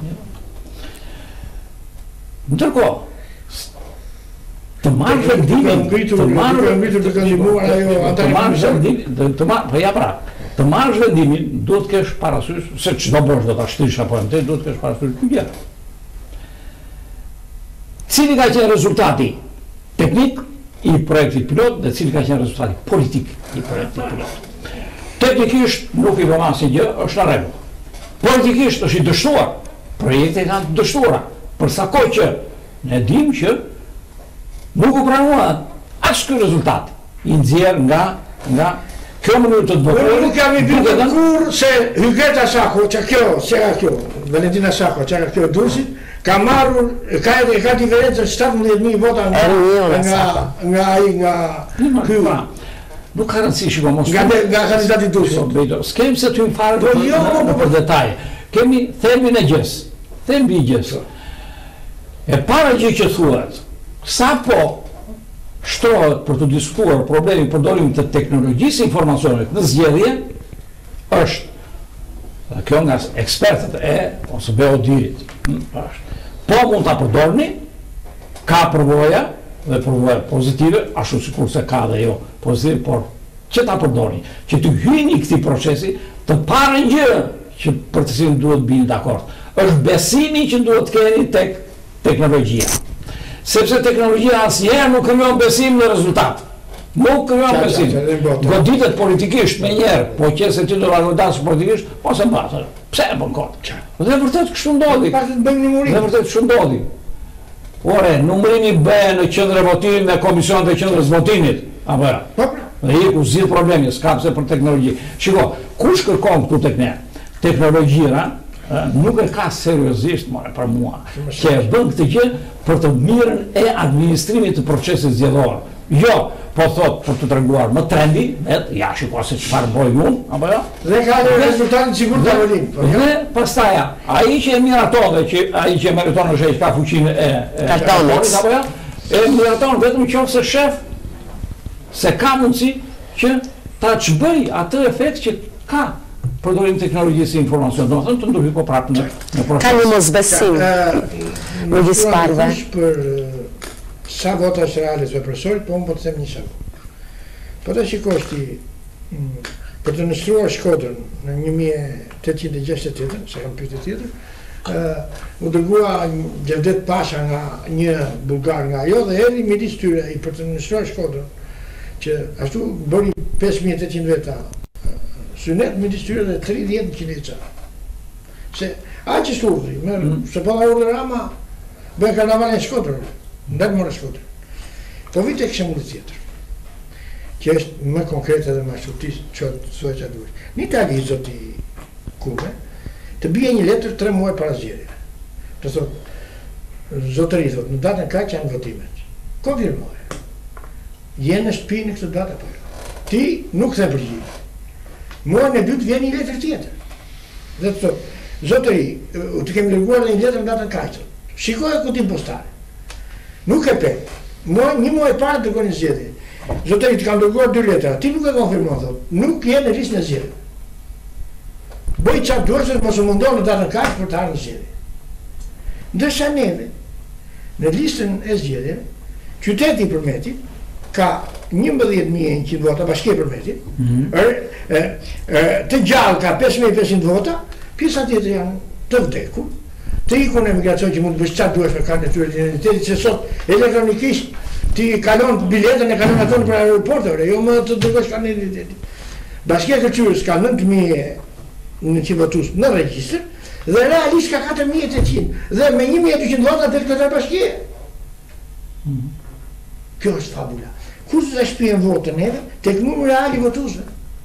Ndërkohë, të marrë vendimin, po ja pra, Të marrësh vendimin, duhet të kesh parasysh, se çdo bosh do ta shtrish apo më duhet të kesh parasysh dy gjëra. Cili ka qenë rezultati teknik i projektit pilot dhe cili ka qenë rezultati politik i projektit pilot. Teknikisht nuk i bëma asnjë gjë, është në rregull. Politikisht është i dështuar. Projektet janë të dështuara. Për sa kohë që ne dimë që nuk u pranua as ky rezultat i nxjerr nga kjo mënyrë të bëjë. Nuk jam i bindur kur se Hygeta Sako, Valentina Sako, që ka kjo Durrësit, ka marrur, ka diferencë 17.000 vota nga ky. Nuk ka rëndësi, shiko mos. Nga kandidati Durrësit. S'kemi se ty më farë për detaje. Kemi thembin e gjës. Thembi i gjës. E para gjë që thuhet, sa po shtrohet për të diskutuar problemin përdorim të teknologjisë informacionit në zgjedhje, është, dhe kjo nga ekspertët ose BOD-it, po mund ta përdorni, ka përvoja dhe përvoja pozitive, ashtu sikur se ka dhe jo pozitive, por që ta përdorni, që të hyni këtij procesi, të parën gjë që për të cilën duhet bini dakord, është besimi që duhet të keni tek teknologjia. Sepse teknologjia asnjëherë nuk krijon besim në rezultat. Nuk krijon besim. Goditet politikisht me njerë, po që se ti do ta godas politikisht, ose mbase. Pse e bën kot? Dhe vërtet kështu ndodhi. Dhe vërtet kështu ndodhi. Ore, numërimi bëhet në qendrë votimi me komisionet e qendrës votimit. Apo ja. Dhe i ku zgjidh problemi, s'ka pse për teknologji. Shiko, kush kërkon këtu tek ne? Teknologjia nuk e ka seriozisht për mua, që e bën këtë gjë për të mirën e administrimit të procesit zgjedhor. Jo, po thot për të treguar më trendi, ja shiko se çfarë bëj unë, apo jo? Dhe ka rezultatin sigurt të volim. Dhe pastaj ai që e miraton dhe që ai që meriton është ai ka fuqinë e kartonit, apo jo? E miraton vetëm qoftë shef se ka mundësi që ta çbëj atë efekt që ka përdorim teknologjisë informacion, do të thënë të ndurhi po prapë në proces. Ka një mosbesim në gjithë parve. Për sa vota është reale të profesorit, po unë po të them një shembull. Po të shikosh ti për të nështruar Shkodrën në 1868, se kam pyetur tjetër, u dërgua Gjevdet Pasha nga një bullgar nga ajo dhe erdhi midis tyre i për të nështruar Shkodrën, që ashtu bëri 5800 veta synet midis tyre dhe 30 kilometra. Se aq është urdhri, se po dha urdhër Rama, bëjë karnavalin Shkodrën, ndër morë Shkodrën. Po vite këshem ullë tjetër, që është më konkrete dhe më ashtutisë që të thuaj që duhet. Në Itali, zoti Kume, të bie një letër 3 muaj para zgjedhjeve. Të thotë, zotëri thotë, në datën kaq janë votimet. Konfirmoje. Je në shtëpi në këtë datë apo jo? Ti nuk the përgjigje. Muajin e dytë vjen një letër tjetër. Dhe të thotë, zotëri, të kemi dërguar dhe një letër në datën kaq. Shikoje kutim postare. Nuk e pe. Një muaj para dërgoni zgjedhje. Zotëri, të kam dërguar 2 letra. Ti nuk e konfirmon, thotë. Nuk je në listën e zgjedhjeve. Bëj çfarë duhet se mos u mundon në datën kaq për të ardhur në zgjedhje. Ndërsa neve, në listën e zgjedhjeve, qyteti i Përmetit ka 11.100 vota, bashkia e Përmetit, të gjallë ka 5.500 vota, pjesa tjetër janë të vdekur, të ikun emigracion që mund të bësh çfarë duhesh me kartën e tyre të identitetit, se sot elektronikisht ti kalon biletën e kalon ato për aeroporteve, jo më të dërgosh kartën e identitetit. Bashkia e Kulturës ka 9.000 votues në regjistër dhe realisht ka 4.800 dhe me 1.200 vota del këtë bashkie. Kjo është fabula. Kush do të shpihen votën edhe tek numri real i votuesve?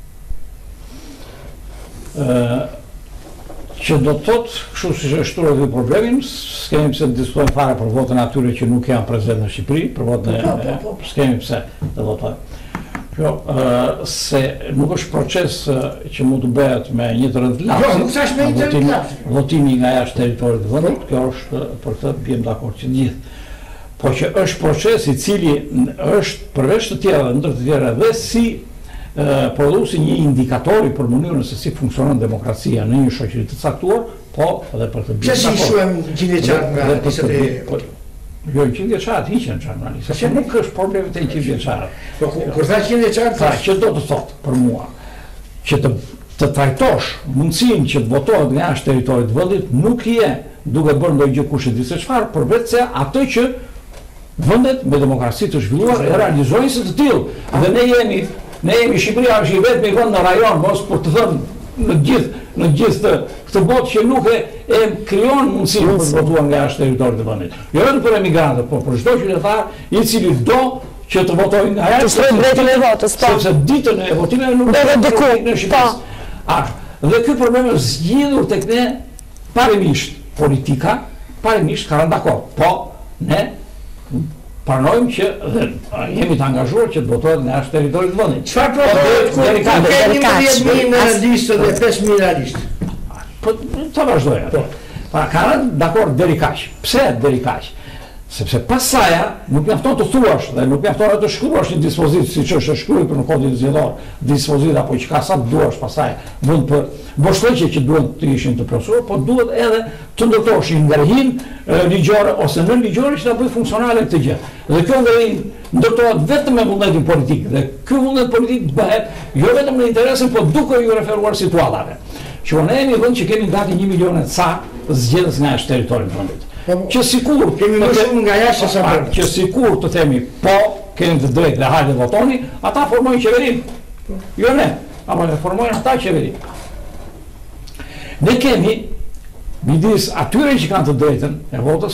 Që do të thotë, kështu siç e shtuar ky problemin, s'kemi pse të diskutojmë fare për votën atyre që nuk janë prezent në Shqipëri, për votën s'kemi pse të votojmë. Kjo, se nuk është proces që mund të bëhet me një të rënd lapsi. Jo, nuk është me një të rënd lapsi. Votimi nga jashtë territorit të vendit, kjo është për këtë bjem dakord që gjithë. Po që është proces i cili është përveç të tjera dhe ndër të tjera dhe si prodhuesi një indikatori për mënyrën se si funksionon demokracia në një shoqëri të caktuar, po edhe për të bjem dakord. Çfarë shuam gjindeçar nga nisët e jo, 100 vjeçarët hiqen çarnalisë. Se nuk është problemi te 100 vjeçarët. Po kur tha 100 vjeçarët, që do të thotë për mua që të të trajtosh mundësinë që të votohet nga jashtë territorit të vendit nuk je duke bërë ndonjë gjë kush e di se çfarë, përveç se atë që vendet me demokraci të zhvilluar e realizojnë si të tillë. Dhe ne jemi Shqipëria është i vetmi vend në rajon, mos për të thënë në gjithë këtë botë që nuk e krijon mundësinë për të votuar nga jashtë territorit të vendit. Jo vetëm për emigrantët, por për çdo qytetar i cili do që të votojnë nga jashtë. Sepse ditën e votimit nuk do të ketë në Shqipëri. Dhe ky problem është zgjidhur tek ne parimisht politika, parimisht ka rënë dakord. Po ne pranojmë që jemi të angazhuar që të votohet nga jashtë territorit të vendit. Çfarë propozohet kur keni 10.000 në listë dhe 5.000 në listë? Po ta vazhdojmë. Pa ka rënë dakord deri kaq. Pse deri kaq? Sepse pasaja nuk mjafton të thuash dhe nuk mjafton të shkruash një dispozitë siç është shkruar në kodin zgjedhor, dispozitë apo që ka sa të duash pasaj, mund për boshllëqe që duhet të ishin të plotësuar, po duhet edhe të ndërtosh një ndërhim ligjore ose nën ligjore që ta bëjë funksionale këtë gjë. Dhe kjo ndërhim ndërtohet vetëm me vullnetin politik dhe ky vullnet politik bëhet jo vetëm në interesin, po duke ju referuar situatave. Që ne jemi vend që kemi gati 1 milion ca zgjedhës nga jashtë territorit të vendit. Që sikur kemi më shumë nga jashtë se sa bërë. Që sikur të themi po, kemi të drejtë dhe hajde votoni, ata formojnë qeverinë. Jo ne, apo ne formojnë ata qeverinë. Ne kemi midis atyre që kanë të drejtën e votës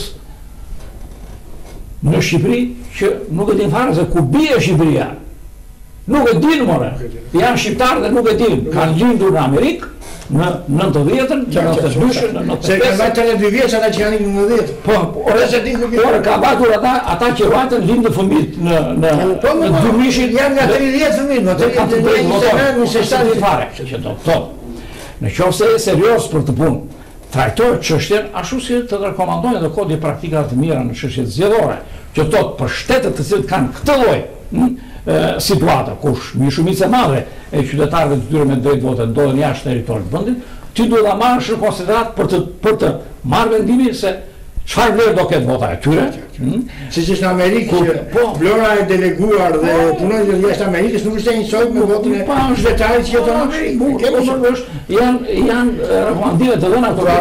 në Shqipëri që nuk e din fare se ku bie Shqipëria. Nuk e din more. Janë shqiptarë dhe nuk e din. Kanë lindur në Amerikë në 90-ën, në 92-ën, në 95-ën. Se kanë vajtë 2 vjeç ata që janë në 90. Po, ora ka vajtur ata që vajtën lindë fëmijët në Durmishin. Janë nga 30 fëmijë, në 27 fare. Që do të thotë, në qoftë se e serioz për të punë, trajtojë çështjen ashtu si të rekomandojnë edhe kodi praktika të mira në çështjet zgjedhore, që thotë për shtetet të cilët kanë këtë lloj situata, kush një shumicë e madhe e qytetarëve të tyre me drejt vote ndodhen jashtë territorit të vendit, ti duhet ta marrësh në konsiderat për të marrë vendimin se çfarë vlerë do ketë vota e tyre. Siç është në Amerikë, vlora e deleguar dhe punonjësit jashtë Amerikës nuk është e njëjtë me votën e qytetarit që jeton në Amerikë. Janë rekomandime të dhëna këto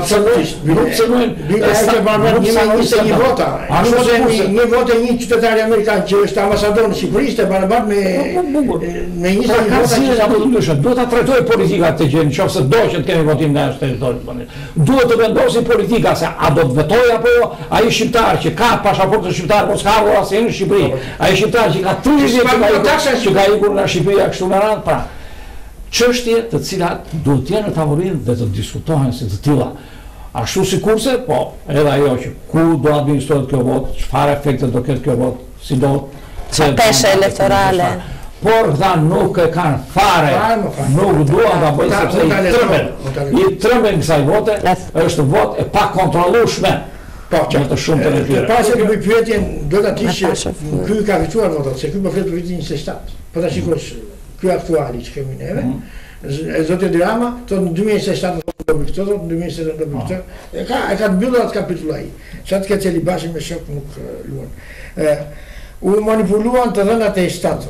një vota. Ashtu se një votë një qytetar amerikan që është ambasador në Shqipëri është barabartë me 20 vota. Duhet ta trajtojë politika këtë gjë, nëse do që të kemi votim nga jashtë territorit të vendit. Duhet të vendosi politika se a do të vetojë apo jo ai shqiptar që ka pasaportë shqiptare po s'ka ardhur asnjë në Shqipëri. Ai shqiptar që ka 30 vjet që ka ikur nga Shqipëria kështu me radhë, pra çështje të cilat duhet të jenë në tavolinë dhe të diskutohen si të tilla. Ashtu sikurse, po, edhe ajo që ku do administrohet kjo votë, çfarë efekte do ketë kjo votë, si do të peshe elektorale. Por këta nuk e kanë fare, nuk duan ta bëjnë sepse i tremben kësaj vote, është votë e pa kontrollueshme. Po, që të shumë të tyre. Pasi që bëj pyetjen, do ta dish që ky ka fituar votat, se ky po flet për vitin 27. Po ta shikosh ky aktuali që kemi neve. Zoti Dirama, thonë në 2027 do bëj këtë, në 2027 do bëj këtë. E ka mbyllur atë kapitull ai. Çat ke Celibashi me shok nuk luan. U manipuluan të dhënat e shtatit.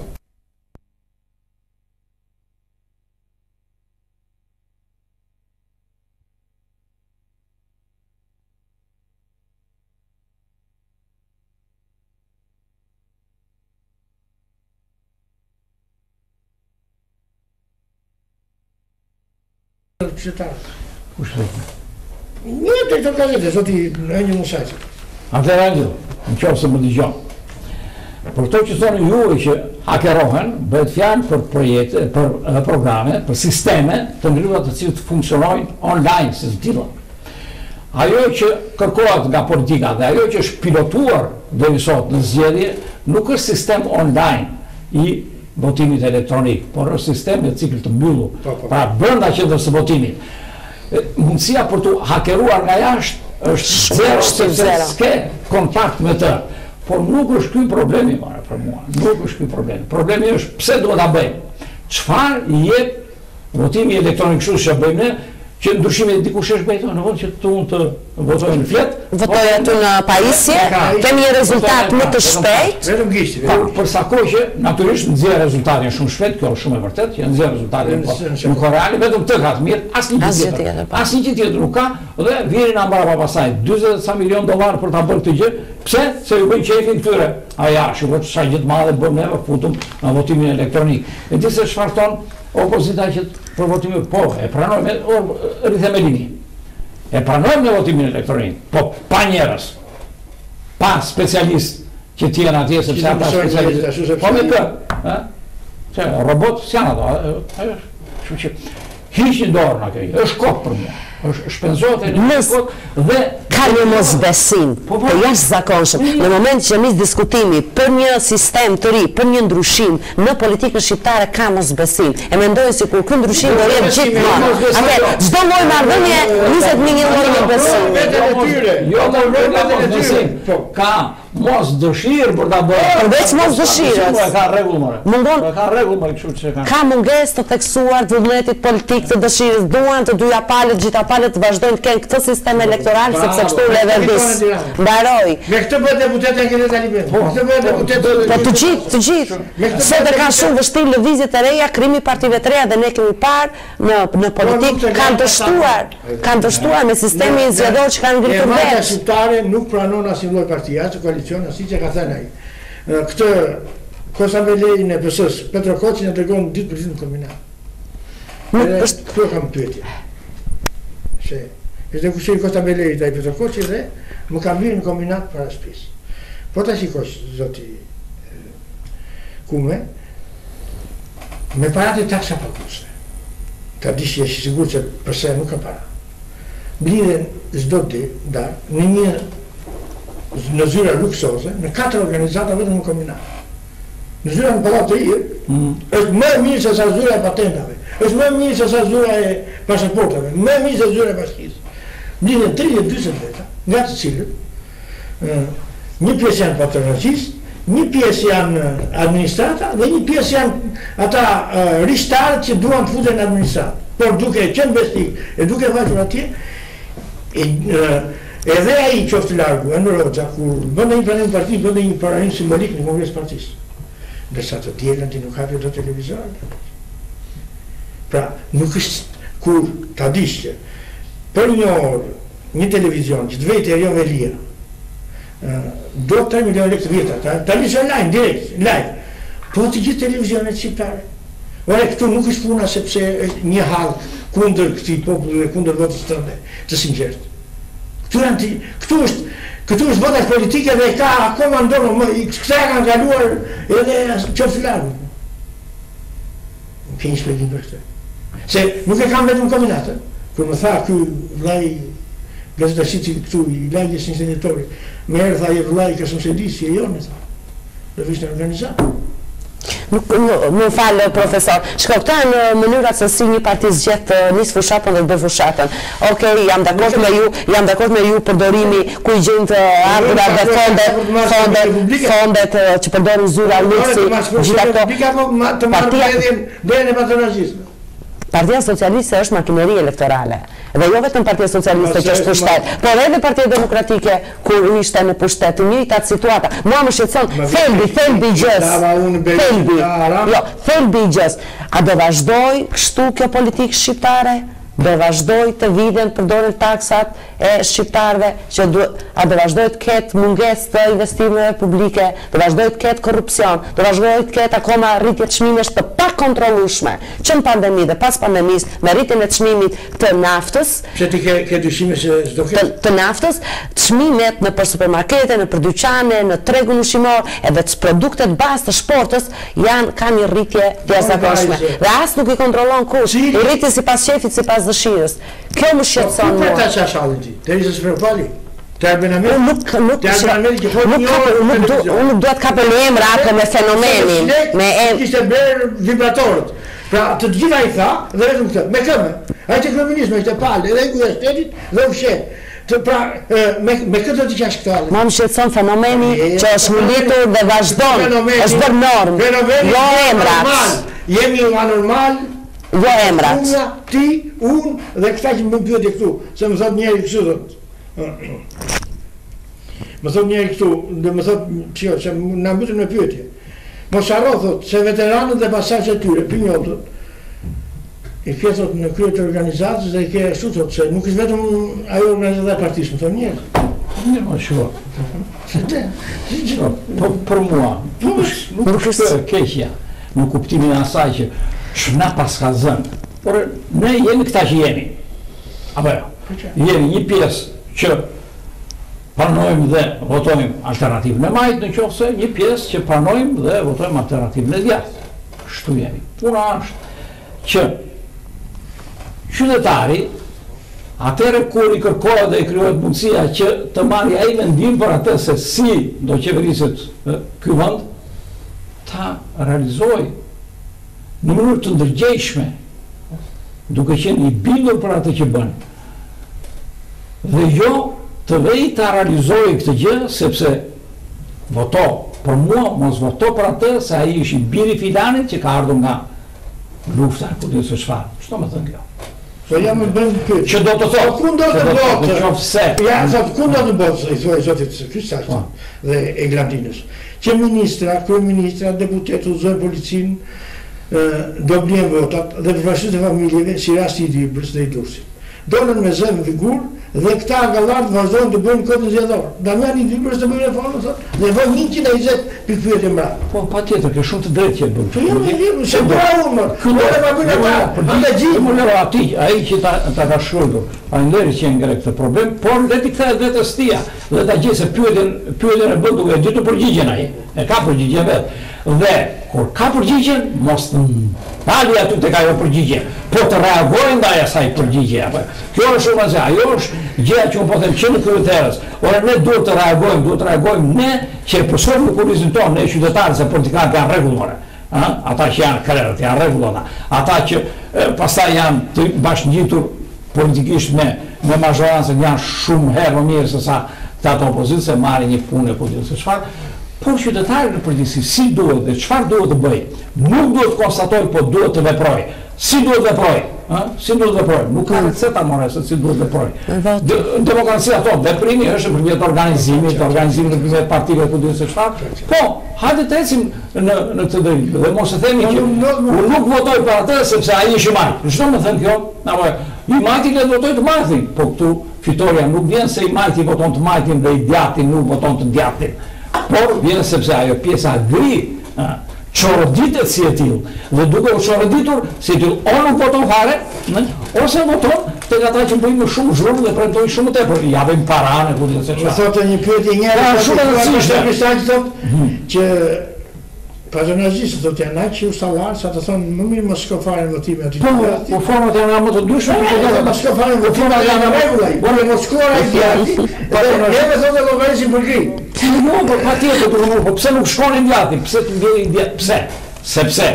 Një të të gazete, zoti Angel Musaqi. Atëherë Angel, në qoftë se më dëgjon. Për to që thonë juve që hakerohen, bëhet fjalë për projekte, për programe, për sisteme të ndryshme të cilat funksionojnë online si të tilla. Ajo që kërkohet nga politika dhe ajo që është pilotuar deri sot në zgjedhje nuk është sistem online i votimit elektronik, por është sistem me cikël të mbyllur, pra brenda qendrës së votimit. Mundësia për të hakeruar nga jashtë është zero, sepse s'ke kontakt me të. Por nuk është ky problemi për mua. Nuk është ky problemi. Problemi është pse duhet ta bëjmë. Çfarë i jep votimi elektronik kështu që bëjmë ne, që ndryshimi dikush është bëjtur në vend që të votojnë në flet. Votoj aty në pajisje, kemi një rezultat më të shpejt. Vetëm gishti. Për sa kohë që natyrisht nxjerr rezultatin shumë shpejt, kjo është shumë e vërtetë, që nxjerr rezultatin në kohë reale, vetëm të ka të mirë, asnjë tjetër. Asnjë tjetër nuk ka dhe virin ambara pasaj 40 sa milion dollar për ta bërë këtë gjë. Pse? Se ju bëjnë qefin këtyre. A ja, shikoj sa gjithë madhe bëm neve futum në votimin elektronik. E di se çfarë thon opozita që për votimin po, e pranojmë rithemelimi. E pranojmë në votimin elektronik, po pa njerëz, pa specialist që t'jenë atje, sepse ata specialist, po me të, që robot s'janë ato, shumë që hiqin dorë në këj, është kohë për mua, është shpenzohet e një kohë dhe... Ka një mosbesim, po jashtë zakonshëm, në moment që njës diskutimi për një sistem të ri, për një ndryshim në politikën shqiptare ka mosbesim, e mendojnë si kur kë ndryshim do jetë gjithë më. Ate, gjdo loj mardhënje, 20.000 loj një besim. Jo të mosbesim, ka mos dëshirë për ta bërë. Përveç mos dëshirës. Ka rregull mëre. Ka munges të theksuar të vullnetit politik të dëshirës, duan të dyja palët, gjitha palët të vazhdojnë të kenë këtë sistem elektoral, sepse kështu leverdis. Mbaroj. Me këtë bëhet deputet e këtë talibet. Këtë bëhet deputet e... Po të gjithë. Se dhe ka shumë vështirë lëvizjet e reja, krimi partive të reja dhe ne kemi parë në politik, kanë dështuar me sistemi zgjedhor që kanë ngritur vetë. Marka shqiptare nuk pranon asnjë lloj partia, si që ka thënë ai. Këtë Kosambelejin e PS-s, Petro Koçin e tregon ditë për ditë në kombinat. Kjo kam pyetje. Se ishte kushiri Kosambelejit ai Petro Koçi dhe më kam mirë në kombinat para shtëpisë. Po ta shikosh zoti Kume, me parat e taksa paguese. Ta dish je sigur që përse nuk ka para. Blidhen çdo ditë në një në zyra luksoze, në 4 organizata vetëm në kombinat. Në zyra në Pallat të Iri, është më mirë se sa zyra e patentave, është më mirë se sa zyra e pasaportave, më mirë se zyra e bashkisë. Blidhen 30-40 veta, nga të cilët një pjesë janë patronazistë, një pjesë janë administrata dhe një pjesë janë ata rishtarët që duan të futen në administratë. Por duke qenë besnik e duke vajtur atje, edhe ai qoftë largu, Enver Hoxha, kur bënde një pranim parti, bënde një pranim simbolik në kongres partisë. Ndërsa të tjerën ti nuk hapi do televizor. Pra, nuk është kur ta dish që për një orë, një televizion që të vejtë e Erion Velia, do 3 milion lekë të vjetat, ta lisë online, direkt, live, po të gjithë televizionet shqiptare. Ore, këtu nuk është puna sepse një halk kundër këtij populli dhe kundër votës tënde, të sinqertë. Këtu është votat politike dhe ka akoma ndonë, këta kanë kaluar edhe qoftë largu. Nuk ke një shpjegim për këtë. Se nuk e kam vetëm kombinatë, kur më tha ky vllai gazetashiti këtu i lagjes inxhinieri, më herë tha i vllai ka shumë sedisi e jonë tha. Do vishte organizat. Më falë, profesor. Shko, këta në mënyrat se si një parti zgjedh nis fushatën dhe të bëj fushatën. Okej, jam dakord me ju përdorimi ku i gjejnë të ardhurat dhe fondet që përdorin zyra luksi, gjitha këto. Partia Socialiste është makineri elektorale. Dhe jo vetëm Partia Socialiste që është pushtet, por edhe Partia Demokratike kur ishte në pushtet, të njëjtat situata. Mua më shqetëson thelbi i gjës. A do vazhdoj kështu kjo politikë shqiptare? Do vazhdoj të viden përdoren taksat e shqiptarve, a do vazhdoj të ketë mungesë të investimeve publike, do vazhdoj të ketë korrupsion, do vazhdoj të ketë akoma rritje çmimesh të pakontrollueshme, që në pandemi dhe pas pandemisë, me rritjen e çmimit të naftës. Pse ti ke dyshime se s'do ketë të naftës, çmimet në për supermarkete, në për dyqane, në tregun ushqimor, edhe produktet bazë të shportës kanë një rritje jashtëzakonshme. Dhe as nuk i kontrollon kush, i rritje sipas shefit, sipas dëshirës. Kjo më shqetëson mua. Po për ta çashallin ti. Deri se s'po fali. Te Arbenamit. Unë nuk dua të kapë emra apo me fenomenin, me kishte bërë vibratorët. Pra të gjitha i tha dhe vetëm këtë. Me këmbë. Ai te kryeministri ishte palë, edhe ku është shtetit dhe fshet. Pra, me këtë do t'i qash këtë alë. Ma më shqetëson fenomeni që është ngritur dhe vazhdon, është bërë normë, jo emrat. Jemi anormal, jo emrat. Ti, unë dhe këta që më pyetje këtu, se më thot njeri kështu thot. Më thot njëri këtu, dhe më thot që na mbytën me pyetje. Mos harro thot se veteranët dhe pasaqe e tyre, pinjotët, i ke thot në krye të organizatës dhe i ke ashtu thot se nuk është vetëm ajo organizata e partisë, më thon njerëz. Një më shua. Për mua, nuk është keqja, në kuptimin e asaj që shna pas ka zënë, por ne jemi këta që jemi. Apo jo, jemi një pjesë që pranojmë dhe votojmë alternativën e majtë, në qoftë se një pjesë që pranojmë dhe votojmë alternativën e djathtë. Kështu jemi. Puna është që qytetari, atëherë kur i kërkohet dhe i krijohet mundësia që të marrë ai mendim për atë se si do qeveriset ky vend, ta realizojë në mënyrë të ndërgjegjshme, duke qenë i bindur për atë që bën. Dhe jo të vej ta realizojë këtë gjë, sepse voto për mua, mos voto për atë se ai është i biri filanit që ka ardhur nga lufta, ku do të çfarë. Ç'do të thënë kjo? Po jam në bënd këtë. Që do të thotë? Ku do të botë? Ja, thot, ku do të botë, i thuaj zotit Krysaqit dhe Eglandinës. Që ministra, kryeministra, deputetë, udhëzojnë policinë, do blien votat dhe përfaqësues e familjeve, si rasti i Dibrës dhe i Durrësit. Dolën me zë me figurë dhe këta gallartë vazhdojnë të bëjnë kodin zgjedhor. Damiani i Dibrës të bëjnë reformë, thotë, dhe vën 120 pikë pyetje mbrapa. Po patjetër, ke shumë të drejtë që bën. Po jo, se bravo më. Ku do të bëjnë ata? Ata gjithë më lëro aty, ai që ta ka shkruar. Faleminderit që e ngre këtë problem, por le të kthehet vetes tia dhe ta gjejë se pyetjen e bën duke ditur përgjigjen ai. E ka përgjigjen vet. Dhe kur ka përgjigjen, mos pali aty tek ajo përgjigje, po të reagojnë ndaj asaj përgjigje apo. Kjo është shumë e rëndësishme. Ajo është gjëja që un po them që në kryetarës. Ora ne duhet të reagojmë ne që përsëri kurrizin tonë, ne qytetarët e politikanët janë rregullore. Ata që janë krerët, janë rregullona. Ata që pastaj janë të bashkëngjitur politikisht me mazhorancën janë shumë herë më mirë se sa këta të opozitë se marrin një punë ku diun se çfarë. Por qytetari në përgjithësi si duhet dhe çfarë duhet të bëjë, nuk duhet të konstatojë, po duhet të veprojë. Si duhet të veprojë? Si duhet të veprojë? Nuk ka receta more se si duhet të veprojë. Demokracia tonë, veprimi është nëpërmjet organizimit nëpërmjet partive ku diun se çfarë. Po, hajde të ecim në këtë drejtim dhe mos e themi që unë nuk votoj për atë sepse ai është i majtë. Çdo më thënë kjo, apo i majti le të votoj të majtin, po këtu fitoria nuk vjen se i majti voton të majtin dhe i djati nuk voton të djatin. Por vjen sepse ajo pjesa gri çoroditet si e tillë dhe duke u çoroditur si e tillë o nuk voton fare ose voton tek ata që bëjnë më shumë zhurmë dhe premtojnë shumë tepër, i japin paranë ku diun se çfarë. Thotë një pyetje njëherë shumë e rëndësishme që patronazhistët do të janë aq që u sallar sa të thonë më mirë mos shko fare në votime aty. Po format janë më të dyshme, po mos shko fare në votime janë në rregull. Po mos shkoj ai djati. Po ne me thonë llogarizim për gri. Jo, po patjetër do të po pse nuk shkonin djati? Pse të vjen djati? Pse? Sepse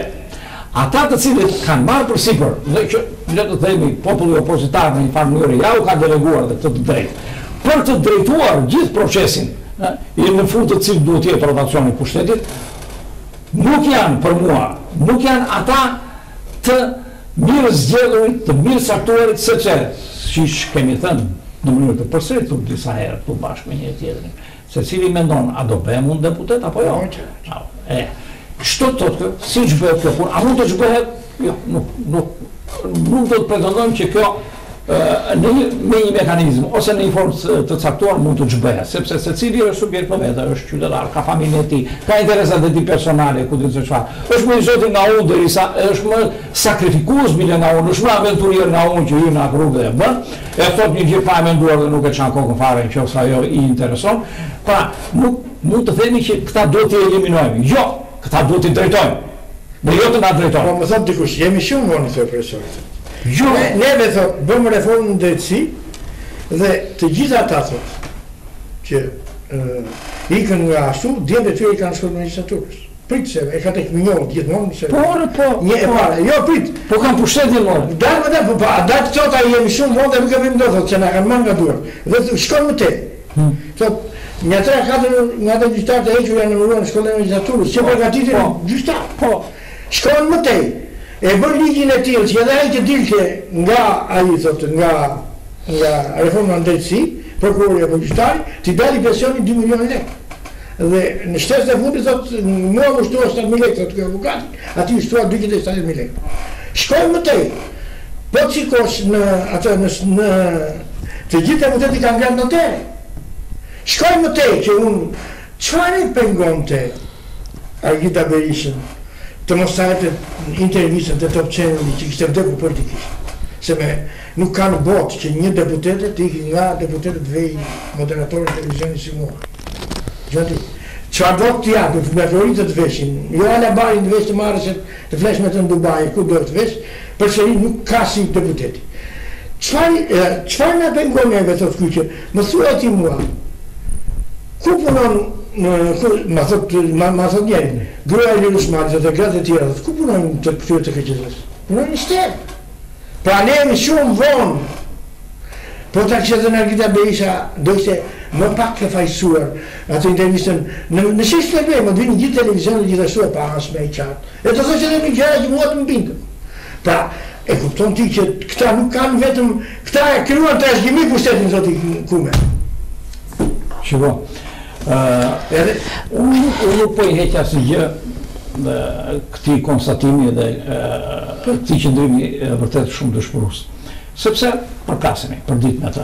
ata të cilët kanë marrë përsipër, dhe që le të themi populli opozitar në një farë mënyrë ja u ka deleguar dhe këtë drejt për të drejtuar gjithë procesin, në fund të cilit duhet të jetë rotacioni i pushtetit. Nuk janë për mua, nuk janë ata të mirë zgjedhurit, të mirë saktuarit, sepse, siç kemi thënë në mënyrë të përsëritur disa herë këtu bashkë me një tjetrin, se cili mendon a do bëhem unë deputet apo jo. Çto thotë, si bëhet kjo punë? A mund të bëhet? Jo, nuk do të pretendojmë që kjo me një mekanizëm ose në një formë të caktuar mund të zhbehet, sepse secili është subjekt në vetë, është qytetar, ka familjen e tij, ka interesat e tij personale, ku diun se çfarë. Është më i zoti nga unë derisa është më sakrifikues bile nga unë, është më aventurier nga unë që hyn në rrugë dhe e bën. E thot një gjë pa e menduar dhe nuk e çan kokën fare nëse ajo i intereson. Pra, nuk mund të themi që këta duhet t'i eliminojmë. Jo, këta duhet t'i drejtojmë. Dhe jo të na drejtojmë. Po më thot dikush, jemi shumë vonë këto profesorët. Jo, neve thot, bëmë reformën në drejtësi dhe të gjitha ata thot që ikën nga ashtu, djemë të tyre i kanë shkuar në magjistraturës. Prit se e ka tek minjohë gjithmonë se. Po, një e para. Jo, prit. Po kanë pushtetin më. Dalë po ata thot ai jemi shumë vonë dhe nuk kemi ndodhur thot se na kanë marrë nga duart. Dhe shkon më tej. Thot, një 3-4 nga ata gjyqtarë të hequr janë numëruar në shkollën e magjistraturës, që përgatitin gjyqtar. Po, shkon më tej. E bën ligjin e tillë që edhe ai që dilte nga ai thotë nga reforma në drejtësi, prokurori apo gjyqtari, t'i dali pensionin 2 milion lekë. Dhe në shtesën e fundit thotë, mua më shtua 7.000 lekë, thotë ky avokati, ati i shtua 270.000 lekë. Shkojmë më tej. Po të shikosh në të gjithë deputetët kanë ngjarë notere. Shkojmë më tej që unë çfarë pengonte Argita Berishën të mos hapte intervistën te Top Channel që kishte vdekur politikisht. Se nuk kanë botë që një deputete të ikë nga deputetët vej moderatorët e televizionit si mua. Gjati, çfarë do të japë me Floritë të veshin, jo ala barin të vesh të marrësh të flesh me të në Dubai, ku do të vesh, përsëri nuk ka si deputeti. Çfarë na pengon neve të kyçë? Më thuaj ti mua. Ku punon ma thot njeri, gruaja e Lirës Malit dhe gratë e tjera, ku punojnë të këtyre të KQZ-s? Punojnë në shtep. Pra ne jemi shumë vonë. Po ta kishte dhënë Argita Berisha, do ishte më pak të fajsuar atë intervistën në shish të bëjmë, të vinë gjithë televizionet gjithashtu e pasme i qartë. E të thoshte edhe një gjëra që mua të mbindën. Pra, e kupton ti që këta nuk kanë vetëm, këta e krijuan trashëgimi pushtetin zoti Kume. Shiko, unë nuk po i heq asgjë këtij konstatimi dhe këtij qëndrimi vërtet shumë dëshpërues. Sepse përkasemi për ditën e të.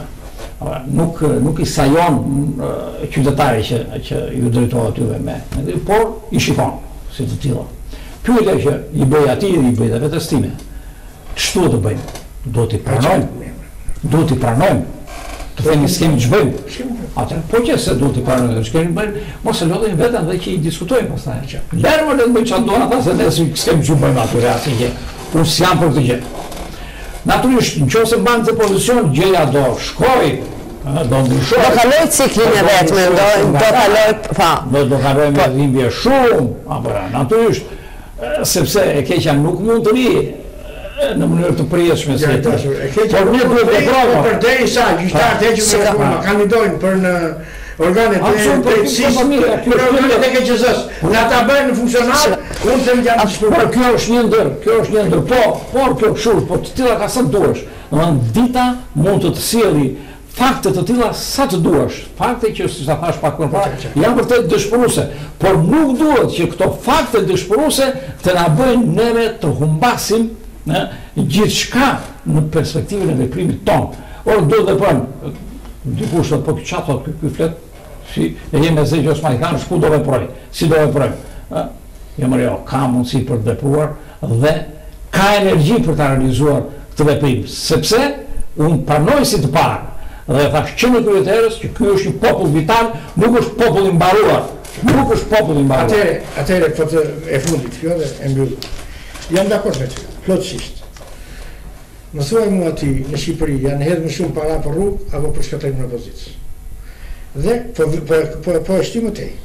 Nuk i sajon qytetari që ju drejtohet juve me, por i shikon si të tilla. Pyetja që i bëj atij dhe i bëj dhe vetes time. Ç'do të bëjmë? Do t'i pranojmë. Të themi s'kemi ç'bëjmë. Atëherë po që se do t'i pranojmë ç'kemi bëjmë, mos e lodhim veten dhe që i diskutojmë pastaj. Lërë më le të bëjmë çfarë do ata se ne s'kemi ç'bëjmë atyre asgjë. Unë s'jam për këtë gjë. Natyrisht, nëse mban të pozicion, gjëja do shkoj, do ndryshoj. Do kaloj ciklin e vetme, do kaloj, pa. Do kaloj me dhimbje shumë, natyrisht, sepse e keqja nuk mund të ri në mënyrë të përjetshme si e tash. Por ne duhet të provojmë. Përderisa gjyqtarët hequr me reforma kandidojnë për në organet e drejtësisë, për organet e KQZ-s, në ata bëjnë funksionar, unë them janë por kjo është një ndër, por kjo kështu, po të tilla ka sa të duash. Domethënë dita mund të sjelli fakte të tilla sa të duash. Fakte që si sa thash pak më parë, janë vërtet dëshpëruese, por nuk duhet që këto fakte dëshpëruese të na bëjnë neve të humbasim gjithçka në perspektivën e veprimit tonë. Do të thonë, dikush thotë, po çfarë thotë ky flet? Si e jemi se që s'ma i kanë shku do veproj, si do veproj. Jo, ka mundësi për të vepruar dhe ka energji për të realizuar këtë veprim, sepse unë pranoj si të parë dhe thash që në kryetarës që ky është një popull vital, nuk është popull i mbaruar. Nuk është popull i mbaruar. Atëherë këtë e fundit, kjo dhe e mbyll. Jam dakord me ty, plotësisht. Më thuaj mua ti në Shqipëri janë hedhur më shumë para për rrugë apo për shkatërimin e opozicës. Dhe po e shty më tej.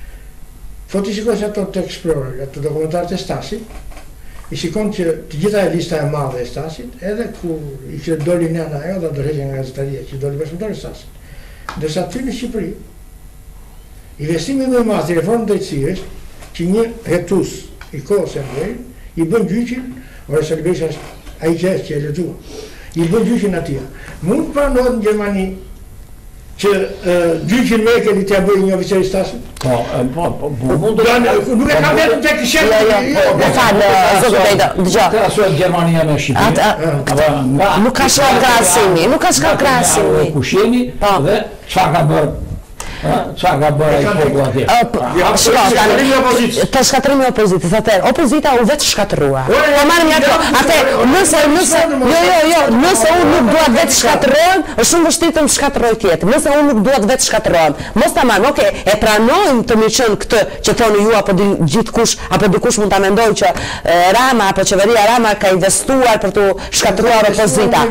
Po ti shikosh ato të Explorer, ato dokumentarët e Stasit, i shikon që të gjitha e lista e madhe e Stasit, edhe kur i që doli nëna ajo dhe dorëheqja nga gazetaria që doli bashkëpunëtor e Stasit. Ndërsa ty në Shqipëri, investimi më i madh i reformës drejtësisë është që një hetus i kohës së ndër i bën gjyqin, ora Salibesha ai që e lexua. I bën gjyqin atij. Mund pranohet në Gjermani që gjyqin me keni t'ia bëjë një oficer i Stasit? Po, mund të nuk e ka vetëm tek shefë. Po falë, zotë Bejda, dëgjoj. Krahasuar Gjermania me Shqipërinë. Nuk ka shka krahasimi. Kush jemi dhe çfarë ka bërë? Çfarë ka bërë ai populli atje? Të shkatërimi i opozitës, atëherë opozita u vetë shkatërrua. Po marrim ato. Atë nëse unë nuk dua vetë shkatërrohem, është shumë vështirë të më shkatërroj tjetër. Nëse unë nuk dua vetë shkatërrohem, mos ta marrim. Okej, e pranojmë të miqën këtë që thoni ju apo gjithkush apo dikush mund ta mendojë që Rama apo qeveria Rama ka investuar për të shkatërruar opozita.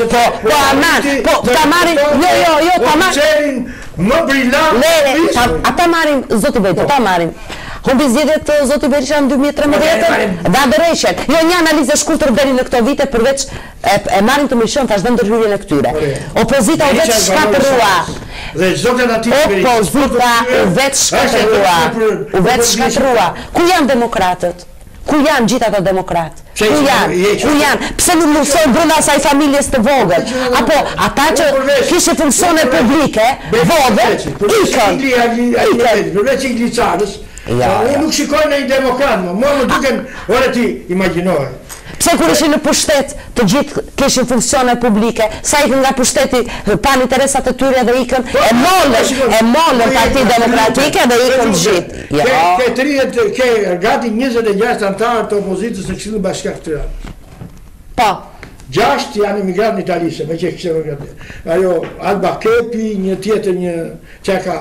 Po ta marrim. Jo, ta marrim. Më brillant. Ata marrim, zoti Bejda, ta marrim. Humbi zgjedhjet zoti Berisha në 2013 dhe Berisha. Jo një analizë e shkurtër deri në këto vite përveç e marrim të mishën tash ndërhyrjen e këtyre. Opozita u vetë shkatërrua. Dhe çdo tentativë opozita u vetë shkatërua. Ku janë demokratët? Ku janë gjithë ato demokratë? Ku janë? Pse nuk luftojnë brenda asaj familjes të vogël? Apo ata që kishin funksione publike, vogël, ikën. Përveç Igliçarës, unë nuk shikoj në një demokrat, më duken, ore ti imagjinoje. Pse kur ishin në pushtet të gjithë kishin funksione publike, sa ikën nga pushteti pan interesat e tyre dhe ikën e mollën Parti Demokratike dhe ikën gjithë. Ke gati 26 antarë të opozitës në Këshillin Bashkiak të Tiranës. Po. 6 janë emigrantë në Itali, se me që kështë emigrantë. Ajo Alba Kepi, një tjetër një qeka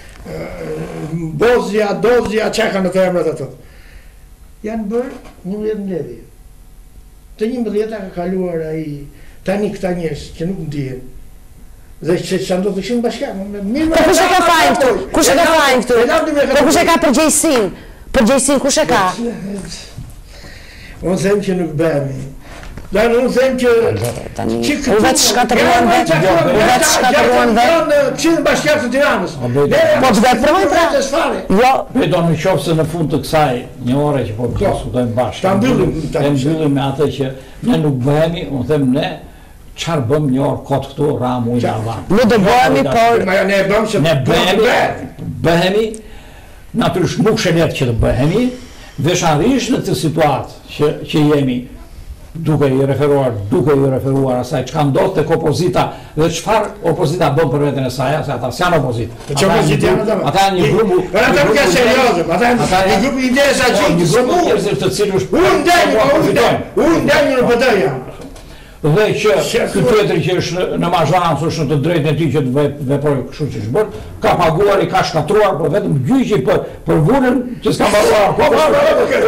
Bozja, Dozja, qeka në të emrat ato. Janë bërë 11 mbledhje. Të 11 ka kaluar ai tani këta njerëz që nuk ndihen. Dhe që ndodhë të Këshillin Bashkiak. Po kush e ka fajin këtu? Kush e ka fajin këtu? Po kush e ka përgjegjësinë? Përgjegjësinë kush e ka? Unë them që nuk bëhemi. Unë them që... Unë vetë shkatëruan vetë. Këshillin Bashkiak të Tiranës. Po të veprojnë pra? Jo. Do në qofë se në fund të kësaj një ore që po diskutojmë bashkë. Ta mbyllim. E mbyllim me atë që ne nuk bëhemi, unë them ne, qarë bëm një orë kotë këtu, ramu i Navan. Ne do bëhemi, por... Ne bëhemi, natyrisht nuk shenet që të bëhemi, veçanërisht në këtë situatë që jemi, duke i referuar asaj që ka ndodhë të opozita dhe qëfar opozita bëm për vetën e saj, se ata s'janë opozita. Ata janë një grupu... Ata nuk janë seriozëm, ata janë një grupu interesa gjithë së mundë. Unë ndenjë në pëdëja. Dhe që këtë tjetëri që është në mazharancë, është në të drejtë e ty që të veprojë kështu që është bërë, ka paguar i ka shkatruar, për vetëm gjyqi për vunën që s'ka baruar akoma.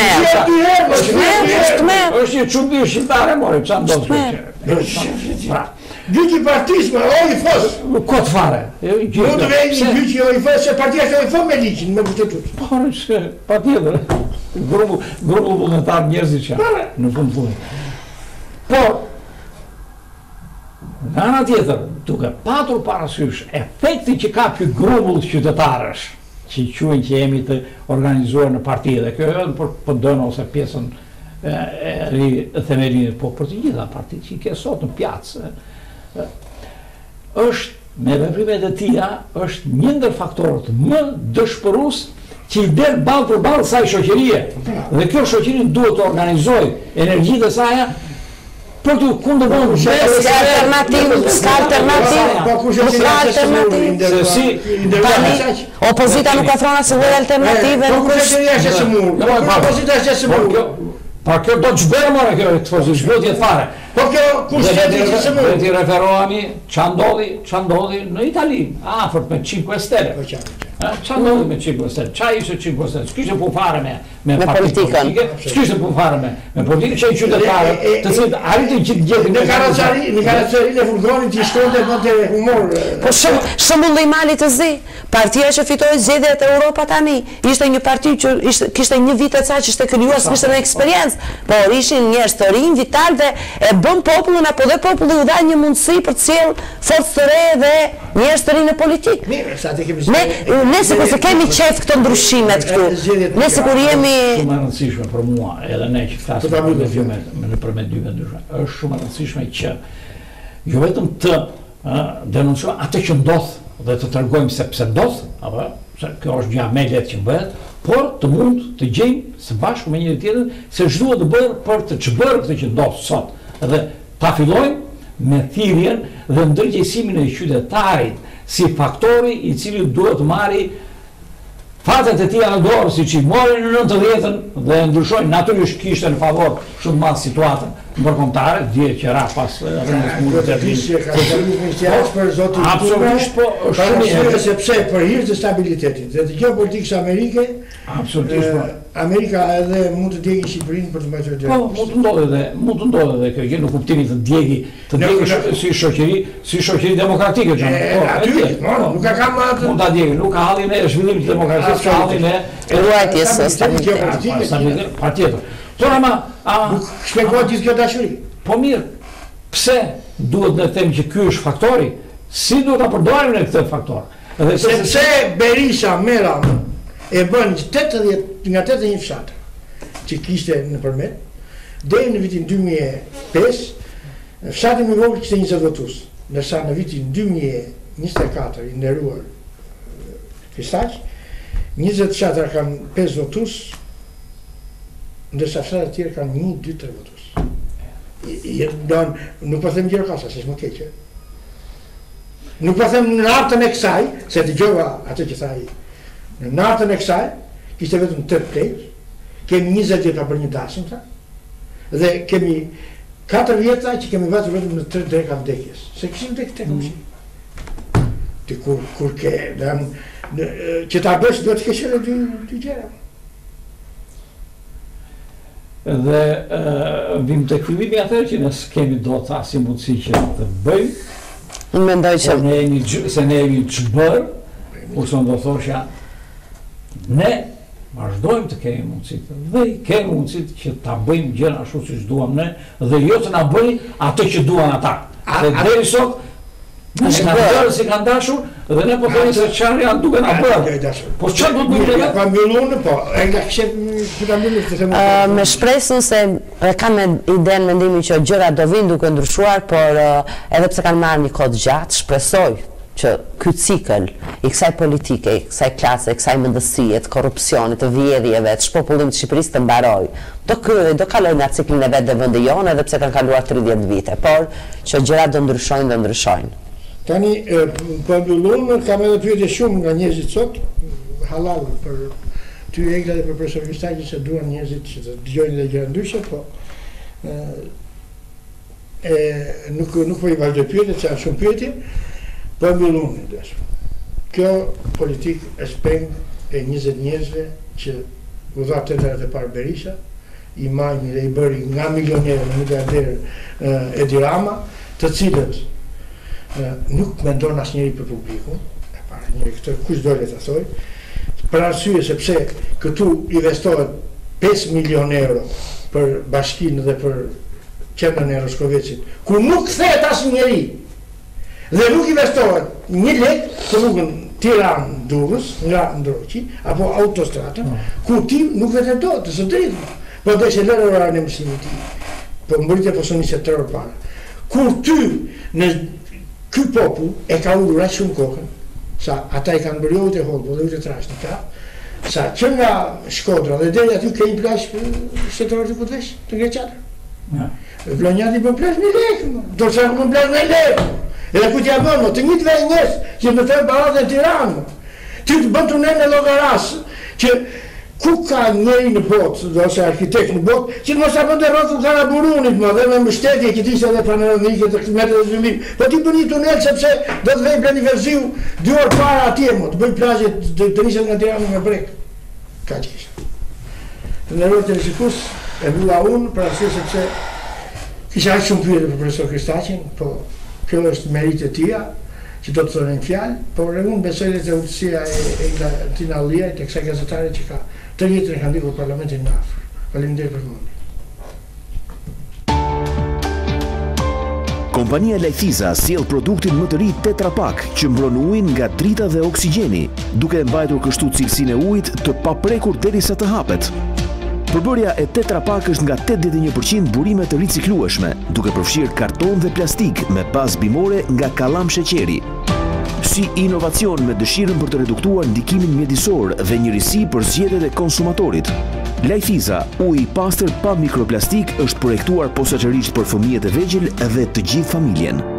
është një çundi shqiptare, more, që ndodhë që. Gjyqi partisme, o i fos. Kot fare. Mund të vejnë një gjyqi o i fos, se partia ka i fos me liqin, me kushtetut. Por, pa tjetër. Grupu vullnetar njerëzit që në fund. Por, nga ana tjetër, duke patur parasysh efekti që ka ky grumull qytetarësh, që quhen që jemi të organizuar në parti, dhe kjo edhe për PD-n ose pjesën e themelinit, po për të gjitha partitë që i ke sot në pjatës, është me veprimet e tija, është një ndër faktorët më dëshpërus që i del ballë për ballë saj shoqërie. Dhe kjo shoqëri duhet të organizojë energjitë e saj për të kundërvojnë s'ka alternativë. Opozita nuk ofron asnjë alternativë. Pa kjo do të zhbërë mora kjo të fërë, zhbërë tjetë fare. Po kjo kushteti që se mërë. Dhe ti referohemi që ndodhi në Itali, afërt me 5 Stelle. Që ndodhi me 5 Stelle? Qa ishte 5 Stelle? S'kishte pu fare me politikën. S'kishte pu fare me politikën, që i qytetare, të cilët arritin që të gjetin. Në karacari e Fulgonit që i shtonte më të humor. Po shëmbulli i Malit të zi, partia që fitoi zgjedhjet e Europa tani, ishte një parti që kishte një vit e ca që ishte krijuar, s'kishte në eksperiencë, por ishin njerëz të rinj, vital dhe e bën popullin apo dhe populli u dha një mundësi për të sjellë forcë të re dhe njerëz të rinj në politikë. Mirë, sa të kemi. Ne sikur se kemi qef këto ndryshimet këtu. Ne sikur jemi shumë e rëndësishme për mua, edhe ne që flasim nëpërmjet dy ndryshme. Është shumë e rëndësishme që jo vetëm të denoncojmë atë që ndodh dhe të tregojmë se pse ndodh, apo se kjo është gjë më e lehtë që bëhet, por të mund të gjejmë së bashku me njëri tjetrin se ç'duhet të bëjmë për të çbërë këtë që ndodh sot. Dhe ta fillojmë me thirrjen dhe ndërgjegjësimin e qytetarit si faktori i cili duhet të marrë fatet e tija në dorë, si që i morin në 90-ën dhe ndryshojnë, natyrisht kishte në favor shumë madh situatën ndërkombëtare, dje që ra pas rëndës mundë të absolutisht, po shumë sepse për hir të stabilitetit dhe të geopolitikës amerike, Amerika edhe mund të djegë Shqipërinë për të mbajtur drejt. Po, mund të ndodhë edhe kjo, në kuptimin të djegë si shoqëri demokratike. Nuk ka kam atë. Mund ta djegë, nuk ka hallin e zhvillimit të demokracisë, ka hallin e ruajtjes së stabilitetit. Patjetër. Por ama nuk shpjegohet gjithë kjo dashuri. Po mirë, pse duhet ne them që ky është faktori? Si duhet ta përdorim ne këtë faktor? Sepse Berisha Mera e bën 80 nga 81 fshatë. që kishte në përmet, deri në vitin 2005, fshati më vogël kishte 20 votues, ndërsa në vitin 2024 i nderuar Kristaq, 20 fshatra kanë 5 votues, ndërsa fshatrat e tjerë kanë 1, 2, 3 votues. Nuk po them Gjirokastër, se s'më keqe. Nuk po them në natën e kësaj, se dëgjova atë që tha ai. Në natën e kësaj, kishte vetëm 8 plejsh, kemi 20 vjetra për një dasëm, dhe kemi 4 vjetra që kemi vatur vetëm në 3 dreka vdekjes. Se kishim vdekë të këmësi. Ti kur ke, që ta bësh duhet të kesh edhe dy gjera. Dhe vim të këllimi atër që nësë kemi do të asi mundësi që të bëjmë, Unë mendoj që... se ne jemi të bërë, kurse do thosha, ne vazhdojmë të kemi mundësit, dhe kemi mundësit që ta bëjmë gjëra ashtu si që duam ne, dhe jo të na bëjmë atë që duan ata. Se deri sot, ne nga bërë si kanë dashur, dhe ne po themi se çfarë janë duke na bërë. Po çfarë do të bëjmë ne? Pa mbyllur, po, e nga kishte me shpresën se kam idenë, mendimin që gjërat do vinë duke ndryshuar, por edhe pse kanë marrë një kohë gjatë, shpresoj që ky cikël i kësaj politike, i kësaj klase, i kësaj mendësie, të korrupsionit, të vjedhjeve, të shpopullimit të Shqipërisë të mbaroj. Do kalojnë nga ciklin e vetë dhe vendi jonë, edhe pse kanë kaluar 30 vite, por që gjërat do ndryshojnë dhe ndryshojnë. Tani, për mbyllur, kam edhe pyetje shumë nga njerëzit sot, halal për ty Egla dhe për profesor Kristaqi, se duan njerëzit që të dëgjojnë dhe gjëra ndryshe, po nuk po i vazhdoj pyetjet, se janë shumë pyetje, po mbyllur në dashur. Kjo politikë e shpeng e 20 njerëzve që u dha 8 herë të parë Berisha, i majni dhe i bëri nga milionerë në miliarderë Edi Rama, të cilët nuk mendon asnjëri për publikun, e para njëri këtë kush dole të thoj, për arsye sepse këtu investohet 5 milion euro për bashkinë dhe për qendrën e Roskovecit, ku nuk kthehet asnjëri, dhe nuk investohet 1 lek për rrugën Tiranë-Durrës nga Ndroqi, apo autostradën, ku ti nuk vetë do të së drejtë, po do të lërë orarën e mësimit ti, po mbërritje po sonisë 3 orë para. Kur ty në ky popull e ka ulur aq shumë kokën, sa ata i kanë bërë ujtë e Holbo dhe ujtë e Trashnika, sa që nga Shkodra dhe deri aty ke një plazh shtetëror të Kutvesh, të Greqatë. Vlonjati bën plazh 1 lekë, do të shkojmë plazh 1 lekë. Edhe ku t'ja bënë, të njëtë vej njës që në të barazë e Tiranë, ty të bën tunel në Llogaras, që ku ka njëri në botë, ose arkitekt në botë, që mos apo të rrotull Karaburunit, dhe me mbështetje që ishte edhe panoramike të metët e zhvillim, po ti bën një tunel sepse do të vej Bleni Verziu 2 orë para atje, të bëj plazhe të nisën nga Tirana me brek. Ka që ishte. Të nëror të rishikues, e mbylla unë, për arsye sepse kisha aq shumë pyetje për profesor Kristaqin, po kjo është merit e tia, që do të thonë fjalë, por unë besoj se udhësia e Tina Alliaj të kësaj gazetare që ka të jetën e ka ndikur parlamentin më afër. Faleminderit për vëmendjen. Kompania Lajthiza sjell produktin më të ri Tetra Pak që mbron ujin nga drita dhe oksigjeni, duke mbajtur kështu cilësinë e ujit të paprekur derisa të hapet. Përbërja e Tetra Pak është nga 81% burime të riciklueshme, duke përfshirë karton dhe plastik me bazë bimore nga kalam sheqeri. Si inovacion me dëshirën për të reduktuar ndikimin mjedisor dhe njërisi për zgjedhjet e konsumatorit. Lajthiza, uji i pastër pa mikroplastik, është projektuar posaçërisht për fëmijët e vegjël dhe të gjithë familjen.